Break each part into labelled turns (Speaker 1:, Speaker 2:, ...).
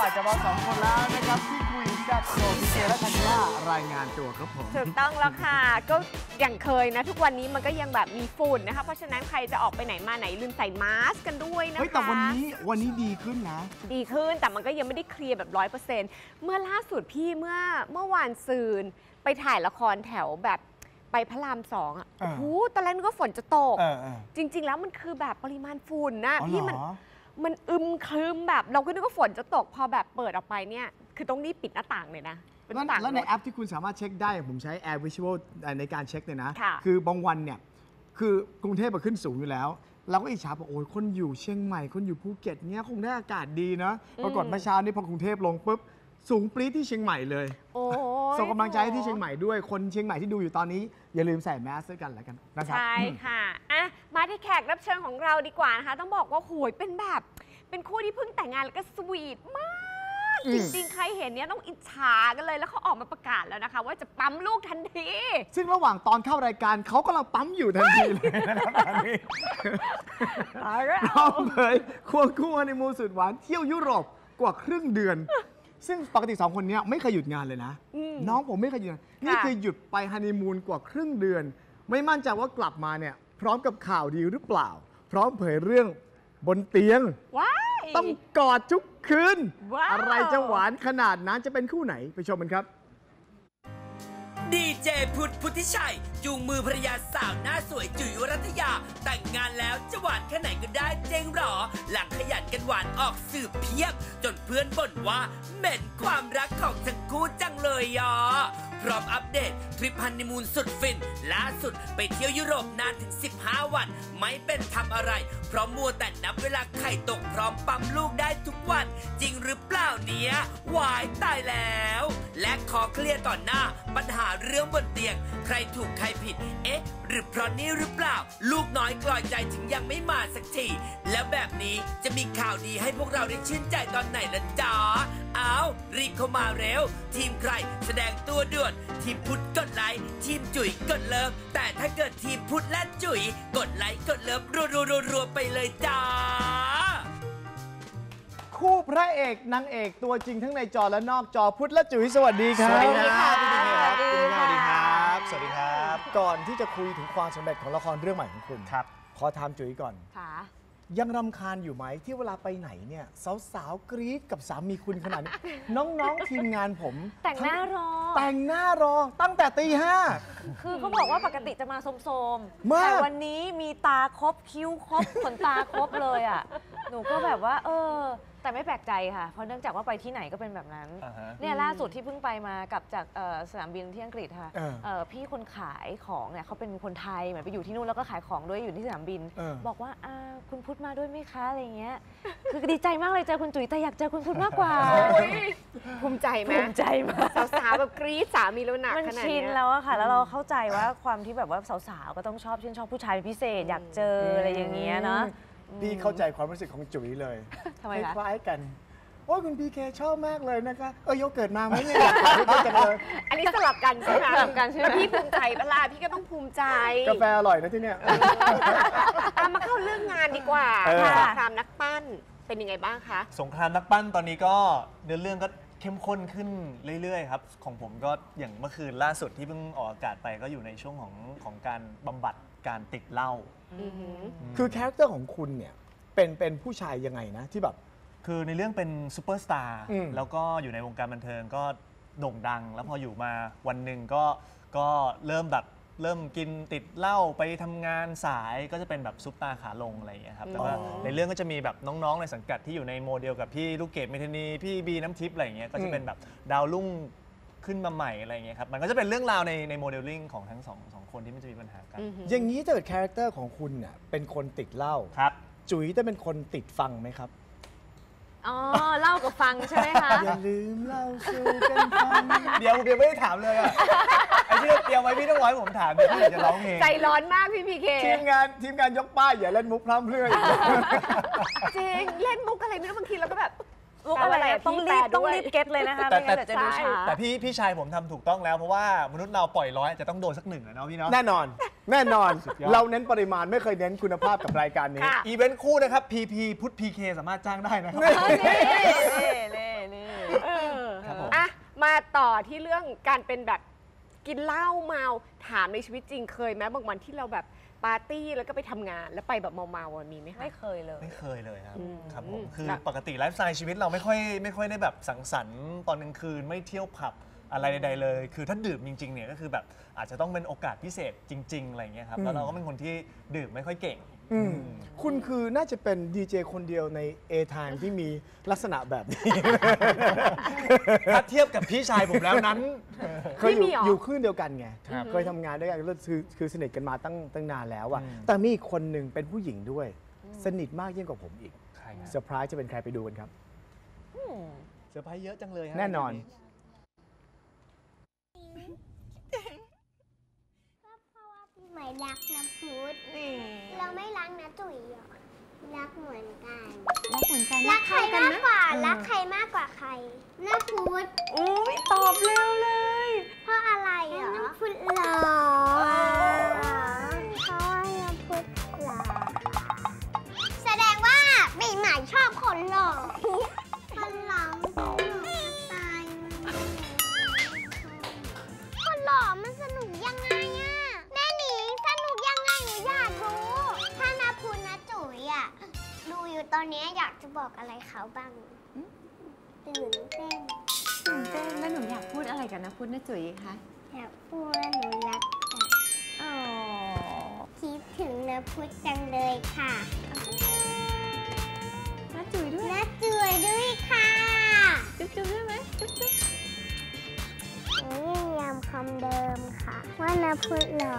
Speaker 1: บ่ายกับเรา2 คนแล้วนะครับที่คุยแซ่บโชว์พี่เจและธัญญารายงานตัวครับผม
Speaker 2: ถูกต้องแล้วค่ะก็อย่างเคยนะทุกวันนี้มันก็ยังแบบมีฝุ่นนะคะเพราะฉะนั้นใครจะออกไปไหนมาไหนลืมใส่มาสก์กันด้วยนะคะ
Speaker 1: แต่วันนี้ดีขึ้นนะ
Speaker 2: ดีขึ้นแต่มันก็ยังไม่ได้เคลียร์แบบ100%เมื่อล่าสุดพี่เมื่อวานซืนไปถ่ายละครแถวแบบไปพระราม2อ่ะโอ้โหตอนแรกนึกว่าฝนจะตกจริงๆแล้วมันคือแบบปริมาณฝุ่นนะพี่มันครึมแบบเราก็นึกว่าฝนจะตกพอแบบเปิดออกไปเนี่ยคือต้องรีบปิดหน้าต่างเลยนะ
Speaker 1: แล้วในแอปที่คุณสามารถเช็คได้ผมใช้ Air Visual ในการเช็คเลยนะ
Speaker 2: ค่ะ
Speaker 1: คือบางวันเนี่ยคือกรุงเทพขึ้นสูงอยู่แล้วเราก็อิจฉาบอกโอ้ยคนอยู่เชียงใหม่คนอยู่ภูเก็ตเนี้ยคงได้อากาศดีนะปรากฏเมื่อเช้านี้พอกรุงเทพลงปุ๊บสูงปรี๊ดที่เชียงใหม่เลยส่งกำลังใจให้ที่เชียงใหม่ด้วยคนเชียงใหม่ที่ดูอยู่ตอนนี้อย่าลืมใส่แมสด้วยกันแล้วกันนะครับ
Speaker 2: ใช่ค่ะมาที่แขกรับเชิญของเราดีกว่านะคะต้องบอกว่าโหยเป็นคู่ที่เพิ่งแต่งงานแล้วก็สวีทมากจริงๆใครเห็นเนี้ยต้องอิจฉากันเลยแล้วเขาออกมาประกาศแล้วนะคะว่าจะปั๊มลูกทันที
Speaker 1: ซึ่งระหว่างตอนเข้ารายการเขากำลังปั๊มอยู่ทันทีเลยนะครับตอนนี้น้องเผยควงคู่ฮันนีมูนสุดหวานเที่ยวยุโรปกว่าครึ่งเดือนซึ่งปกติ2 คนนี้ไม่เคยหยุดงานเลยนะน้องผมไม่เคยหยุดนี่คือหยุดไปฮันนีมูนกว่าครึ่งเดือนไม่มั่นใจว่ากลับมาเนี่ยพร้อมกับข่าวดีหรือเปล่าพร้อมเผยเรื่องบนเตียงต้องกอดทุกคืนอะไรจะหวานขนาดนั้นจะเป็นคู่ไหนไปชมกันครับ
Speaker 3: ดีเจพุทธิชัยจูงมือภรรยาสาวหน้าสวยจุ๋ยวรัตยาแต่งงานแล้วจะหวานแค่ไหนก็ได้เจงหรอหลังขยันกันหวานออกสื่อเพียบจนเพื่อนบ่นว่าเหม็นความรักของทั้งคู่จังเลยพร้อมอัปเดตทริปฮันนีมูนสุดฟินล่าสุดไปเที่ยวยุโรปนานถึง15 วันไม่เป็นทำอะไรเพราะมัวแต่นับเวลาไข่ตกพร้อมปั๊มลูกได้ทุกวันจริงหรือเปล่าเนี้ยวายตายแล้วและขอเคลียร์ก่อนหน้าปัญหาเรื่องบนเตียงใครถูกใครผิดหรือเพราะนี่หรือเปล่าลูกน้อยกลอยใจถึงยังไม่มาสักทีแล้วแบบนี้จะมีข่าวดีให้พวกเราได้ชื่นใจตอนไหนล่ะจ๊ะเอารีบเข้ามาเร็วทีมใครแสดงตัวด่วนทีมพุทธกดไลค์ทีมจุ๋ยกดเลิฟแต่ถ้าเกิดทีมพุทธและจุ๋ยกดไลค์กดเลิฟรัวๆไปเลยจ้า
Speaker 1: คู่พระเอกนางเอกตัวจริงทั้งในจอและนอกจอพุทธและจุ๋ยสวัสดีครับสวัสดีครับพี่เมย์ครับสวัสดีครับสวัสดีครับก่อนที่จะคุยถึงความสำเร็จของละครเรื่องใหม่ของคุณครับขอถามจุ๋ยก่อนค่ะยังรำคาญอยู่ไหมที่เวลาไปไหนเนี่ยสาวๆกรี๊ดกับสามีคุณขนาดนี้ น้องๆทีมงานผม
Speaker 2: แต่งหน้ารอ
Speaker 1: ตั้งแต่ตี 5
Speaker 4: คือเขาบอกว่าปกติจะมาโสมๆแต่วันนี้มีตาครบคิ้วครบขนตาครบเลยอ่ะหนูก็แบบว่าแต่ไม่แปลกใจค่ะเพราะเนื่องจากว่าไปที่ไหนก็เป็นแบบนั้นเนี่ยล่าสุดที่เพิ่งไปมากลับจากสนามบินที่อังกฤษค่ะพี่คนขายของเนี่ยเขาเป็นคนไทยเหมือนไปอยู่ที่นู่นแล้วก็ขายของด้วยอยู่ที่สนามบินบอกว่าคุณพุทธมาด้วยไหมคะอะไรเงี้ยคือดีใจมากเลยเจอคุณจุ๋ยแต่อยากเจอคุณพุทธมากกว่า
Speaker 2: ภูมิใจไหม
Speaker 4: ภูมิใจมาก
Speaker 2: สาวๆแบบกรี๊ดสามีแล้วหนักขนาดนี้
Speaker 4: มันชินแล้วอะค่ะแล้วเราเข้าใจว่าความที่แบบว่าสาวๆก็ต้องชื่นชอบผู้ชายพิเศษอยากเจออะไรอย่างเงี้ยเนาะ
Speaker 1: พี่เข้าใจความรู้สึกของจุ๋ยเลย
Speaker 4: ทำไมคะ
Speaker 1: คล้ายกันโอ้ยคุณพีเคชอบมากเลยนะคะโยเกิร์ตมาไหมเนี่ย
Speaker 2: อันนี้สลับกันใช่ไหมสลับกันใช่ไหมพี่ภูมิใจปะล่ะพี่ก็ต้องภูมิใจ
Speaker 1: กาแฟอร่อยนะที่เนี่ย
Speaker 2: มาเข้าเรื่องงานดีกว่าสงครามนักปั้นเป็นยังไงบ้างคะ
Speaker 5: สงครามนักปั้นตอนนี้ก็เนื้อเรื่องก็เข้มข้นขึ้นเรื่อยๆครับของผมก็อย่างเมื่อคืนล่าสุดที่เพิ่งออกอากาศไปก็อยู่ในช่วงของการบำบัดการติดเหล้า
Speaker 1: คือคาแรคเตอร์ของคุณเนี่ยเป็นผู้ชายยังไงนะที่แบบ
Speaker 5: คือในเรื่องเป็นซูเปอร์สตาร์แล้วก็อยู่ในวงการบันเทิงก็โด่งดังแล้วพออยู่มาวันหนึ่งก็เริ่มกินติดเหล้าไปทำงานสายก็จะเป็นแบบซุปตาขาลงอะไรอย่างเงี้ยครับแต่ว่าในเรื่องก็จะมีแบบน้องๆในสังกัดที่อยู่ในโมเดลกับพี่ลูกเกดเมธานีพี่บีน้ำทิพย์อะไรอย่างเงี้ยก็จะเป็นแบบดาวรุ่งขึ้นมาใหม่อะไรอย่างเงี้ยครับมันก็จะเป็นเรื่องราวในโมเดลลิ่งของทั้งสองคนที่มันจะมีปัญหากัน
Speaker 1: อย่างนี้ถ้าเกิดคาแรคเตอร์ของคุณเนี่ยเป็นคนติดเหล้า
Speaker 5: ครับ
Speaker 1: จุ๋ยจะเป็นคนติดฟังไหมครับ
Speaker 4: เล่ากับฟังใช่ไหมคะ
Speaker 1: อย่าลืมเล่าสู่กันฟัง
Speaker 5: เดี๋ยวไม่ได้ถามเลยอะไอ้ที่เตรียมไว้พี่ต้องไว้ผมถามเดี๋ยวพี่จะร้องเพลง
Speaker 2: ใจร้อนมากพี่พีเค
Speaker 1: ทีมงานยกป้ายอย่าเล่นมุกพร่ำเพรื่อย
Speaker 2: จริงเล่นมุกอะไรไม่รู้บางทีเราก็แบบ
Speaker 4: มุกอะไรต้องรีบเก็ตเลยนะคะไม่งั้นจะดูช้า
Speaker 5: แต่พี่ชายผมทำถูกต้องแล้วเพราะว่ามนุษย์เราปล่อยร้อยจะต้องโดนสักหนึ่งนะเนาะพี่เนาะ
Speaker 1: แน่นอนเราเน้นปริมาณไม่เคยเน้นคุณภาพกับรายการนี้
Speaker 5: อีเวนต์คู่นะครับพีพุทธพีเคสามารถจ้างได้นะครับครับผม
Speaker 2: อ่ะมาต่อที่เรื่องการเป็นแบบกินเหล้าเมาถามในชีวิตจริงเคยไหมบางวันที่เราแบบปาร์ตี้แล้วก็ไปทำงานแล้วไปแบบเมาๆมีไหมคะ
Speaker 4: ไม่เคยเลย
Speaker 5: ไม่เคยเลยครับ
Speaker 2: อืม
Speaker 5: ครับผมคือ
Speaker 2: แล้ว
Speaker 5: ปกติไลฟ์สไตล์ชีวิตเราไม่ค่อยได้แบบสังสรรค์ตอนกลางคืนไม่เที่ยวผับอะไรใดๆเลย คือถ้าดื่มจริงๆเนี่ยก็คือแบบอาจจะต้องเป็นโอกาสพิเศษจริงๆอะไรเงี้ยครับแล้วเราก็เป็นคนที่ดื่มไม่ค่อยเก่ง
Speaker 1: คุณคือน่าจะเป็นดีเจคนเดียวใน A-Time ที่มีลักษณะแบบนี้
Speaker 5: ถ้าเทียบกับพี่ชายผมแล้วนั้น
Speaker 1: เคย
Speaker 2: ไม่มีเหรอ
Speaker 1: อยู่คลื่นเดียวกันไง
Speaker 5: ครับ
Speaker 1: เคยทำงานด้วยกันแล้วคือสนิทกันมาตั้งนานแล้วอะ
Speaker 5: อืม
Speaker 1: แต่มีอีกคนหนึ่งเป็นผู้หญิงด้วย สนิทมากยิ่งกว่าผมอีก
Speaker 5: ใครฮะ
Speaker 1: เซอร์ไพรส์จะเป็นใครไปดูกันครับ
Speaker 5: เซอร์ไพรส์เยอะจังเลยฮะ
Speaker 1: แน่นอน
Speaker 6: ก็เพราะว่าพี่ใหม่รักน้ำพุธเราไม่รักนะจุ๋ยหรอรักเหมือนกัน
Speaker 2: รักเหมือนกัน
Speaker 6: รักใครมากกว่า รักใครมากกว่าใครน้ำพุธ
Speaker 2: อุ้ยตอบเร็วเลย
Speaker 6: เพราะอะไรเหรอน้ำพุธหล่อเพราะว่าน้ำพุธหล่อแสดงว่าปีใหม่ชอบคนหล่อคนหล่อมันสนุกจะตายคนหล่อมันสนุกยังไงอะแม่หนิงสนุกยังไงหนูอยากรู้ ถ้าน้ำพุธนะจุ๋ยอะดูอยู่ตอนนี้อยากจะบอกอะไรเขาบ้างตื่นเต้น
Speaker 2: ตื่นเต้นแล้วหนูอยากพูดอะไรกันนะพูดนะจุ๋ยคะ
Speaker 6: อยากพูดว่าหนูรักกัน
Speaker 2: อ๋อ
Speaker 6: คิดถึงนะพุธจังเลยค่ะ
Speaker 2: นะจุ๋ยด้วย
Speaker 6: น่าจุ๋ยด้วยค่ะ
Speaker 2: จุ๊บจุ๊บได้ไหมจุ๊บจุ๊บ
Speaker 6: หนูยังย้ำคำเดิมค่ะ ว่านะพุธหล่อ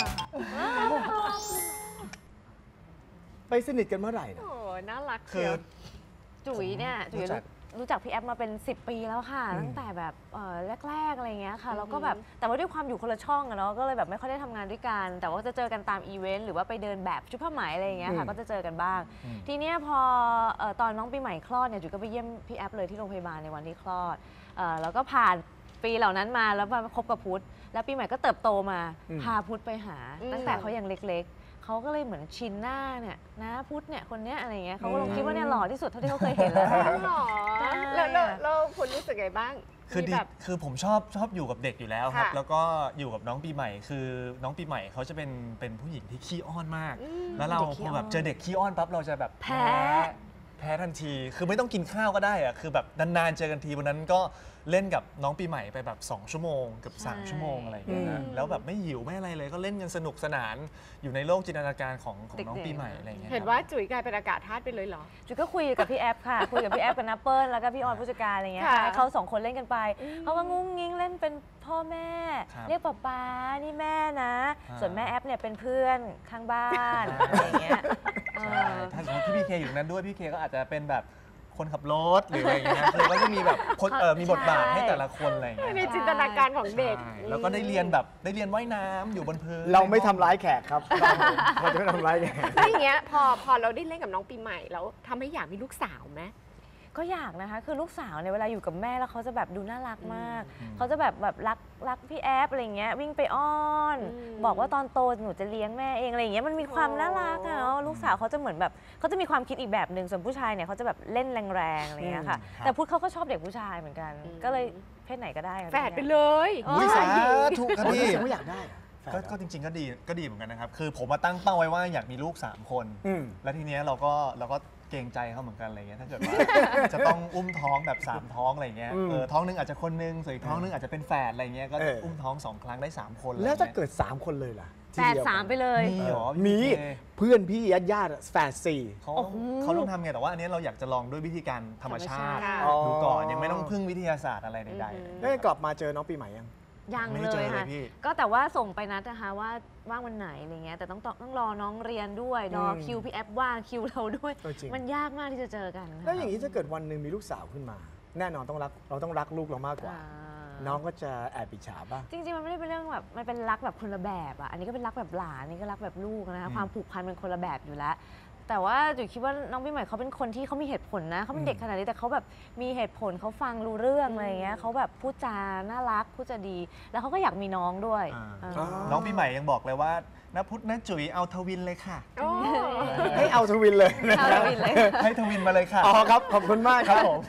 Speaker 1: ไปสนิทกันเมื่อไหร่นะ
Speaker 2: โอ้น่ารัก
Speaker 5: คื
Speaker 2: เชี
Speaker 5: อ
Speaker 2: ยว
Speaker 4: จุ๋ยเนี่ยจุ๋ยรู้จักพี่แอฟมาเป็น 10 ปีแล้วค่ะ ตั้งแต่แบบแรกๆอะไรเงี้ยค่ะแล้วก็แบบแต่ว่าด้วยความอยู่คนละช่องอะเนาะก็เลยแบบไม่ค่อยได้ทำงานด้วยกัน แต่ว่าจะเจอกันตามอีเวนต์หรือว่าไปเดินแบบชุดผ้าไหมอะไรอย่างเงี้ยค่ะก็จะเจอกันบ้าง ทีเนี้ยพอตอนน้องปีใหม่คลอดเนี่ยจุ๋ยก็ไปเยี่ยมพี่แอฟเลยที่โรงพยาบาลในวันที่คลอดแล้วก็ผ่านปีเหล่านั้นมาแล้วมาคบกับพุทธแล้วปีใหม่ก็เติบโตมาพาพุทธไปหา ตั้งแต่เขายังเล็กๆเขาก็เลยเหมือนชินหน้าเนี่ยนะพุทธเนี่ยคนเนี้ยอะไรเงี้ยเขาก็ลงคิดว่าเนี่ยหล่อที่สุดเท่าที่เขาเคยเห็นแล้ว
Speaker 2: หรอ
Speaker 4: ใช่
Speaker 2: แล้วคุณรู้สึกไงบ้าง
Speaker 5: คือดี
Speaker 2: มีแบบ
Speaker 5: คือผมชอบอยู่กับเด็กอยู่แล้วครับ
Speaker 2: ค่ะ
Speaker 5: แล้วก็อยู่กับน้องปีใหม่ คือน้องปีใหม่เขาจะเป็นผู้หญิงที่ขี้อ้อนมาก แล้วเราพอแบบเจอเด็กขี้อ้อนปั๊บเราจะแบบแพ้ทันที คือไม่ต้องกินข้าวก็ได้อะคือแบบนานๆเจอกันทีวันนั้นก็เล่นกับน้องปีใหม่ไปแบบ2 ชั่วโมงเกับ3 ชั่วโมงอะไรอย่างเงี้ยนะแล้วแบบไม่หิวไม่อะไรเลยก็เล่นกันสนุกสนานอยู่ในโลกจินตนาการของน้องปีใหม่อะไรอย่างเงี้ย
Speaker 2: เห็นว่าจุ๋ยกลายเป็นอากาศธาตุไปเลยเหรอ
Speaker 4: จุ๋ยก็คุยกับพี่แอฟค่ะ คุยกับพี่แอฟกับนัปเปิลแล้วก็พี่ออนผู้จัดการอะไรเงี้ย
Speaker 2: ค่ะ
Speaker 4: ให้เขา2 คนเล่นกันไปเขาก็งุ้งงิ้งเล่นเป็นพ่อแม่
Speaker 5: ครับ
Speaker 4: เรียกป๊านี่แม่นะ
Speaker 5: อ่า
Speaker 4: ส่วนแม่แอฟเนี่ยเป็นเพื่อนข้างบ้านอะไรอย่างเงี้ย
Speaker 5: ใช่ถ้าสมมติที่พี่เคอยู่นั้นด้วยพี่เคก็อาจจะเป็นแบบคนขับรถหรืออะไรอย่างเงี้ยคือก็จะมีแบบคนมีบทบาทให้แต่ละคนอะไรอย่างเงี้ย
Speaker 2: ในจินตนาการของเด็ก
Speaker 5: ใช่แล้วก็ได้เรียนแบบได้เรียนว่ายน้ำอยู่บนพื้น
Speaker 1: เราไม่ทำร้ายแขกครับ เราจะไม่ทำร้ายแขก
Speaker 2: แล้วอย่างเงี้ยพอเราได้เล่นกับน้องปีใหม่แล้วทำให้อยากมีลูกสาวไหม
Speaker 4: ก็อยากนะคะ คือลูกสาวเนี่ยเวลาอยู่กับแม่แล้วเขาจะแบบดูน่ารักมาก เขาจะแบบรักพี่แอฟอะไรเงี้ยวิ่งไปอ้อน บอกว่าตอนโตหนูจะเลี้ยงแม่เองอะไรอย่างเงี้ยมันมีความน่ารักอะเนาะลูกสาวเขาจะเหมือนแบบเขาจะมีความคิดอีกแบบหนึ่งส่วนผู้ชายเนี่ยเขาจะแบบเล่นแรงๆอะไรเงี้ยค่ะ แต่พุทธเขาก็ชอบเด็กผู้ชายเหมือนกัน ก็เลยเพศไหนก็ได้ค่ะ
Speaker 2: แฝดไปเลย
Speaker 5: อุ้ยสาธุครับพี่
Speaker 1: เสียงว่าอยากได้อะแฟน
Speaker 5: ก็จริงๆก็ดีเหมือนกันนะครับ คือผมมาตั้งเป้าไว้ว่าอยากมีลูก 3 คน
Speaker 1: อืม
Speaker 5: แล้วทีเนี้ยเราก็เกรงใจเขาเหมือนกันอะไรเงี้ยถ้าเกิดว่า จะต้องอุ้มท้องแบบ3 ท้องอะไรเงี้ยท้องนึงอาจจะคนนึงส่วนอีกท้องนึงอาจจะเป็นแฝดอะไรเงี้ยก็อุ้มท้อง2 ครั้งได้3 คนอะไร
Speaker 1: แล้ว
Speaker 5: เงี้ย
Speaker 1: ถ้าเกิด 3 คนเลยล่ะ
Speaker 4: แฝด3ไปเลย
Speaker 5: มีเหรอ
Speaker 1: มี
Speaker 5: พี่เค
Speaker 1: เพื่อนพี่ญาติแฝดสี่
Speaker 5: เขาต้องทำไงแต่ว่าอันเนี้ยเราอยากจะลองด้วยวิธีการธรรมชาติ
Speaker 2: ธรรมชาติ
Speaker 5: ดูก่อนยังไม่ต้องพึ่งวิทยาศาสตร์อะไรใดๆ
Speaker 1: แล้วกลับมาเจอน้องปีใหม่ยัง
Speaker 4: ยัง
Speaker 5: ไม่
Speaker 4: เล
Speaker 5: เจอย เลย
Speaker 4: ค่ะ
Speaker 5: พี่
Speaker 4: ก็แต่ว่าส่งไปนัดนะคะว่าว่างวันไหนอะไรเงี้ยแต่ต้องรอน้องเรียนด้วยรอคิวพี่แอฟว่างคิวเราด้วย
Speaker 1: เออจริง
Speaker 4: มันยากมากที่จะเจอกันค่ะ
Speaker 1: แล้วอย่างนี้ถ้าเกิดวันหนึ่งมีลูกสาวขึ้นมา แน่นอนเราต้องรักลูกเรามากกว่า
Speaker 4: อ่า
Speaker 1: น้องก็จะแอบอิจฉาบ้าง
Speaker 4: จริงๆมันไม่ได้เป็นเรื่องแบบมันเป็นรักแบบคนละแบบอ่ะอันนี้ก็เป็นรักแบบหลานอันนี้ก็รักแบบลูกนะคะความผูกพันเป็นคนละแบบอยู่แล้ว แต่ว่าจุ๋ยคิดว่าน้องปีใหม่เขาเป็นคนที่เขามีเหตุผลนะเขาเป็นเด็กขนาดนี้แต่เขาแบบมีเหตุผลเขาฟังรู้เรื่องอะไรเงี้ยเขาแบบพูดจาน่ารักพูดจาดี แล้วเขาก็อยากมีน้องด้วย
Speaker 5: อ่า
Speaker 4: เออ
Speaker 5: น้องปีใหม่ยังบอกเลยว่านะพุทธนะจุ๋ยเอาทวินเลยค่ะ
Speaker 2: โอ้
Speaker 1: ให้เอาทวินเลยนะ
Speaker 4: เอาทวินเลย
Speaker 5: ให้ทวินมาเลยค่ะ
Speaker 1: อ๋อครับ ขอบคุณมากครับผม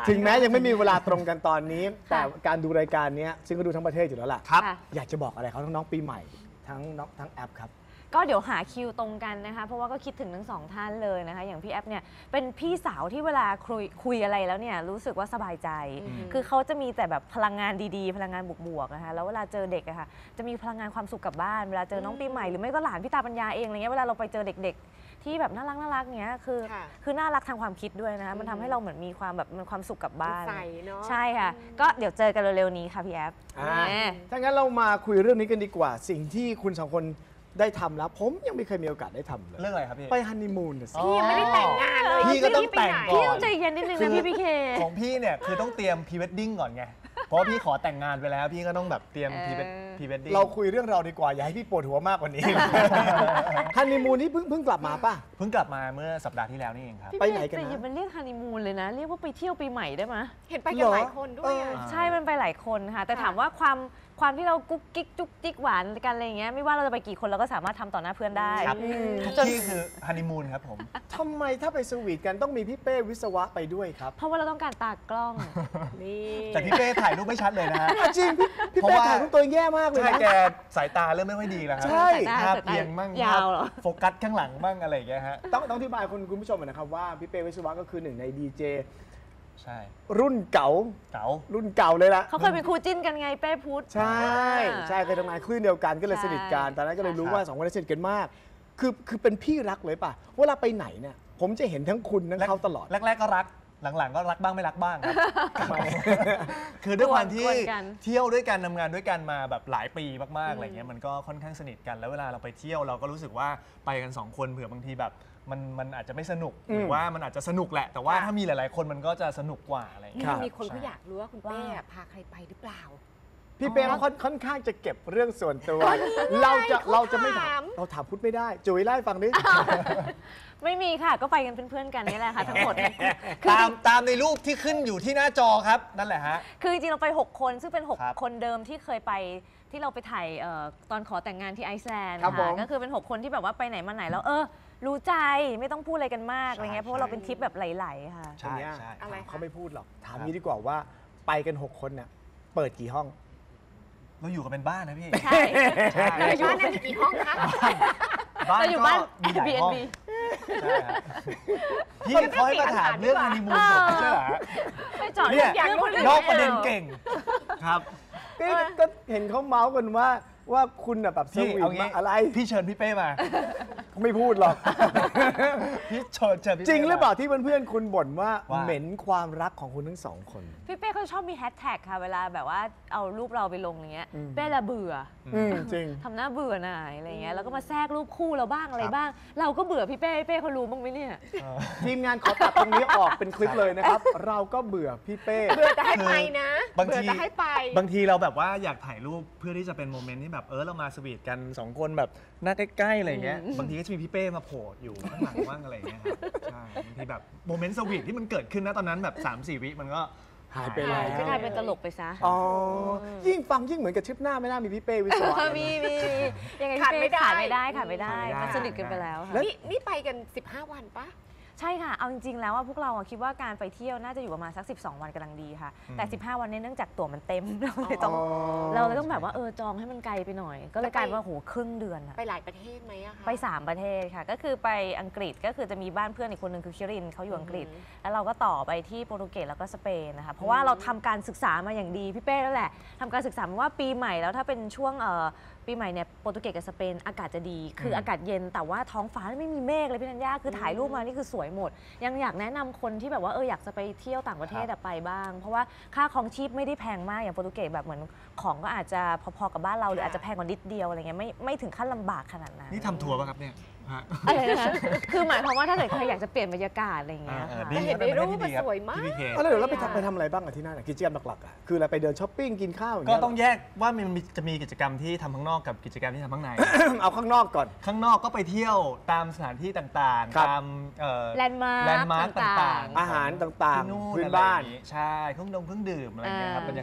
Speaker 1: ถึงแม้ยังไม่มีเวลาตรงกันตอนนี้ แต่การดูรายการนี้ซึ่งก็ดูทั้งประเทศอยู่แล้วล่ะ
Speaker 2: ครับ
Speaker 1: อยากจะบอกอะไรเขาทั้งน้องปีใหม่ทั้งแอปครับ
Speaker 4: ก็เดี๋ยวหาคิวตรงกันนะคะเพราะว่าก็คิดถึงทั้งสองท่านเลยนะคะอย่างพี่แอฟเนี่ยเป็นพี่สาวที่เวลาคุยอะไรแล้วเนี่ยรู้สึกว่าสบายใจ คือเขาจะมีแต่แบบพลังงานดีๆพลังงานบวกๆนะคะแล้วเวลาเจอเด็กอะค่ะจะมีพลังงานความสุขกลับบ้านเวลาเจอน้องปีใหม่หรือไม่ก็หลานพี่ตาปัญญาเองอะไรเงี้ยเวลาเราไปเจอเด็กๆที่แบบน่ารักเนี้ยคือน่ารักทางความคิดด้วยนะคะมันทำให้เราเหมือนมีความแบบมันความสุขกลับบ้าน
Speaker 2: ใส่เนาะ
Speaker 4: ใช่ค่ะก็เดี๋ยวเจอกันเร็วๆนี้ค่ะพี่แอฟ
Speaker 1: ถ้างั้นเรามาคุยเรื่องนี้กันดีกว่า สิ่งที่คุณสองคนได้ทำแล้ว ผมยังไม่เคยมีโอกาสได้ทำเลย
Speaker 5: เรื่องอะไรครับพี่
Speaker 1: ไปฮันนีมูนน่ะสิ
Speaker 2: พี่ยังไม่ได้แต่งงานเลย
Speaker 5: พี่ก็ต้องแต่งก่
Speaker 4: พี่
Speaker 5: อ
Speaker 4: ต้อน งใจเย็นนิดนึงนะพี่พีเค
Speaker 5: ของพี่เนี่ยคือต้องเตรียมพรีเวดดิ้งก่อนไง เพราะว่าพี่ขอแต่งงานไปแล้ว พี่ก็ต้องแบบเตรียมพรีเวดดิ้ง
Speaker 1: เราคุยเรื่องเราดีกว่า อย่าให้พี่ปวดหัวมากกว่านี้ ฮันนีมูนนี่เพิ่งกลับมาป่ะ
Speaker 5: เพิ่งกลับมาเมื่อสัปดาห์ที่แล้วนี่เองครับ
Speaker 1: ไปไหนกันนะ
Speaker 4: แต่อย่ามันเรียกฮันนีมูนเลยนะ เรียกว่าไปเที่ยวปีใหม่ได้ไหม
Speaker 2: เห็นไปกันหลายคนด้วยอะ
Speaker 4: ใช่มันไปหลายคนค่ะ แต่ถามว่าความที่เรากุ๊กกิ๊กจุ๊กจิ๊กหวานกันอะไรอย่างเงี้ยไม่ว่าเราจะไปกี่คนเราก็สามารถทำต่อหน้าเพื่อนได้
Speaker 5: ครับพี่คือฮันนีมูนครับผม
Speaker 1: ทำไมถ้าไปสวีทกันต้องมีพี่เป้วิศวะไปด้วยครับ
Speaker 4: เพราะว่าเราต้องการตากล้อง
Speaker 2: นี่
Speaker 5: แต่พี่เป้ถ่ายรูปไม่ชัดเลยนะฮะ
Speaker 1: จริงพี่
Speaker 5: เพราะ
Speaker 1: เป้
Speaker 5: ว่า
Speaker 1: ถ่ายรูปตัวเองแย่มากเลย
Speaker 5: ใช่
Speaker 1: นะ
Speaker 5: แกสายตาเริ่มไม่ค่อยดีแล้วครั
Speaker 1: ใช่
Speaker 5: ภาพเอียงบ้าง
Speaker 4: ยาวเหรอ
Speaker 5: โฟกัสข้างหลังบ้างอะไรอย่างเงี้ยฮะ
Speaker 1: ต้องอธิบายคุณผู้ชมหน่อยนะครับว่าพี่เป้วิศวะก็คือหนึ่งในดีเจ
Speaker 5: ใช่
Speaker 1: รุ่นเก่า
Speaker 5: เก๋า
Speaker 1: รุ่นเก่าเลยล่ะ
Speaker 4: เขาเคยเป็นคู่จิ้นกันไงเป้พุทธ
Speaker 1: ใช่เคยทำงานคลื่นเดียวกันก็เลยสนิทกันตอนนั้นก็เลยรู้ว่าสองคนนี้สนิทกันมาก คือเป็นพี่รักเลยป่ะเวลาไปไหนเนี่ยผมจะเห็นทั้งคุณทั้งเขาตลอด
Speaker 5: แรกๆก็รักหลังๆก็รักบ้างไม่รักบ้างครับคือด้วยความที่
Speaker 4: กวนกัน
Speaker 5: เที่ยวด้วยกันทำงานด้วยกันมาแบบหลายปีมากๆอะไรเงี้ยมันก็ค่อนข้างสนิทกันแล้วเวลาเราไปเที่ยวเราก็รู้สึกว่าไปกันสองคนเผื่อบางทีแบบมันอาจจะไม่สนุกหรือว่ามันอาจจะสนุกแหละ แต่ว่าถ้ามีหลายๆคนมันก็จะสนุกกว่าอะไรเงี้ย
Speaker 1: ครับ
Speaker 2: มีคนเขาอยากรู้ว่าคุณเป้อะพาใครไปหรือเปล่า
Speaker 1: พี่เป้เขาค่อนข้างจะเก็บเรื่องส่วนตัว เราจะไม่ถามเราถามพุทธไม่ได้จุ๋ยไล่าให้ฟังดิ
Speaker 4: ไม่มีค่ะก็ไปกันเป็นเพื่อนกันนี่แหละค่ะทั้งหมด
Speaker 5: ตามในรูปที่ขึ้นอยู่ที่หน้าจอครับนั่นแหละฮะ
Speaker 4: คือจริงๆเราไป 6 คนซึ่งเป็น
Speaker 5: ครับ
Speaker 4: 6 คนเดิมที่เคยไปที่เราไปถ่ายตอนขอแต่งงานที่ไอซ์แลนด์
Speaker 1: ครับผม
Speaker 4: ก็คือเป็น 6 คนที่แบบว่าไปไหนมาไหนแล้วรู้ใจไม่ต้องพูดอะไรกันมากอะไรเงี้ยเพราะว่าเราเป็นทริปแบบไหลๆค่ะ
Speaker 5: ใช่
Speaker 1: เนี่ย
Speaker 5: ใช่
Speaker 2: อะไรคะ
Speaker 1: เขาไม่พูดหรอกถามนี้ดีกว่าว่าไปกัน 6 คนเนี่ยเปิดกี่ห้อง
Speaker 5: เราอยู่กันเป็นบ้านนะพี่
Speaker 4: ใช่
Speaker 5: ใช่
Speaker 2: ในบ้านนั้นมีกี่ห้องคะ
Speaker 4: เราอยู่บ้าน
Speaker 5: มีหลายห้อง
Speaker 4: Airbnb
Speaker 5: ใช่ฮะพี่เขาให้มาถามเรื่องฮันนีมูนผมไม่ใช่เหรอฮะ
Speaker 4: ไม่จอด
Speaker 5: เนี่ย
Speaker 4: เรื่องคนอื่น
Speaker 5: นอกประเด็นเก่งครับ
Speaker 1: ก็เห็นเขาเมาส์กันว่าคุณน่ะแบบส
Speaker 5: พี่
Speaker 1: วีท
Speaker 5: เอางี้
Speaker 1: มาอะไร
Speaker 5: พี่เชิญพี่เป้มา
Speaker 1: เขาไม่พูดหรอก
Speaker 5: พี่เชิญพี่ป้
Speaker 1: จริงหรือเปล่าที่เพื่อนๆคุณบ่นว่า
Speaker 5: ว่า
Speaker 1: เหม็นความรักของคุณทั้งสองคน
Speaker 4: พี่เป้เขาชอบมีแฮชแท็กค่ะเวลาแบบว่าเอารูปเราไปลงอย่างเงี้ยเป้ละเบื่อ
Speaker 1: จริง
Speaker 4: ทำหน้าเบื่อหน่ายอะไรเงี้ยแล้วก็มาแทรกรูปคู่เราบ้างอะไรบ้าง เราก็เบื่อพี่เป้เขารู้บ้างไหมเนี่ย
Speaker 1: ทีมงานขอตัดตรงนี้ออกเป็นคลิปเลยนะครับ เราก็เบื่อพี่เป้
Speaker 2: เบื่อจะให้ไปนะ
Speaker 5: บาง
Speaker 2: เบื่อ
Speaker 5: ที
Speaker 2: จะให้ไป
Speaker 5: บางทีเราแบบว่าอยากถ่ายรูปเพื่อที่จะเป็นโมเมนต์ที่แบบเรามาสวีทกันสองคนแบบหน้าใกล้ๆอะไรเงี้ยบางทีก็จะมีพี่เป้มาโผล่อยู่ข้างหลังบ้างอะไรเงี้ยครับใช่บางทีแบบโมเมนต์สวีทที่มันเกิดขึ้นนะตอนนั้นแบบ 3-4 วิมันก็
Speaker 1: หายไปแล้ว
Speaker 4: ก็กลายเป็นตลกไปซะ
Speaker 1: อ๋อยิ่งฟังยิ่งเหมือนกับทริปหน้าไม่น่ามีพี่เป้วิศวะ
Speaker 4: มียังไง
Speaker 2: ขาดไม่
Speaker 4: พี่
Speaker 2: ได้
Speaker 4: เป้ขาดไม่ได้ขาดไม่ได้
Speaker 5: ขาดไม่ได้
Speaker 4: มันสนิทกันไปแล้วค่ะ
Speaker 2: นี่ไปกัน 15 วันปะ
Speaker 4: ใช่ค่ะ เอาจริงๆ แล้วว่าพวกเราคิดว่าการไปเที่ยวน่าจะอยู่ประมาณสัก 12 วันกำลังดีค่ะ แต่ 15 วันนี้เนื่องจากตั๋วมันเต็ม เราเลยต้องแบบว่าจองให้มันไกลไปหน่อย ก็เลยกลายเป็นว่าโหครึ่งเดือนอะ
Speaker 2: ไปหลายประเทศไหมอะคะ
Speaker 4: ไป 3 ประเทศค่ะ ก็คือไปอังกฤษก็คือจะมีบ้านเพื่อนอีกคนหนึ่งคือคิรินเขาอยู่อังกฤษ แล้วเราก็ต่อไปที่โปรตุเกสแล้วก็สเปนนะคะเพราะว่าเราทำการศึกษามาอย่างดีพี่เป้แล้วแหละทำการศึกษามาว่าปีใหม่แล้วถ้าเป็นช่วงปีใหม่เนี่ยโปรตุเกสกับสเปนอากาศจะดีคืออากาศเย็นแต่ว่าท้องฟ้าไม่มีเมฆเลยพี่ธัญญาคือถ่ายรูปมานี่คือสวยหมด ยังอยากแนะนำคนที่แบบว่าอยากจะไปเที่ยวต่างประเทศไปบ้าง เพราะว่าค่าครองชีพไม่ได้แพงมากอย่างโปรตุเกสแบบเหมือนของก็อาจจะพอๆกับบ้านเราหรืออาจจะแพงกว่านิดเดียวอะไรเงี้ยไม่ถึงขั้นลำบากขนาดนั้น
Speaker 5: นี่ทำทัวร์ป่ะครับเนี่ยฮะ
Speaker 4: อะไรนะคะคือหมายความว่าถ้าเกิดใครอยากจะเปลี่ยนบรรยากาศอะไรอย่างเงี้ยค่ะ
Speaker 5: ดี
Speaker 2: เห็นในรูปมันสวยมาก
Speaker 5: พี่พีเค
Speaker 1: แล้วเดี๋ยวเราไปทำอะไรบ้างอะที่นั่นอะกิจกรรมหลักๆอะคืออะไรไปเดินช้อปปิ้งกินข้าวอย่าง
Speaker 5: ก็
Speaker 1: เงี้ย
Speaker 5: ต้องแยกว่ามันจะมีกิจกรรมที่ทำข้างนอกกับกิจกรรมที่ทำข้างใน
Speaker 1: เอาข้างนอกก่อน
Speaker 5: ข้างนอกก็ไปเที่ยวตามสถานที่ต่าง
Speaker 1: ครับ
Speaker 5: ๆ ตาม
Speaker 4: แลนด์มาร์ค
Speaker 5: ต่าง
Speaker 4: ๆ
Speaker 5: ๆ
Speaker 1: อาหารต่าง
Speaker 5: ที่นู่
Speaker 1: ๆ
Speaker 5: น
Speaker 1: พื้น
Speaker 5: อะไร
Speaker 1: บ้าน
Speaker 5: อย่างงี้ใช่เครื่องดื่มอะไรอย่างเงี้ยครับบรรยากาศ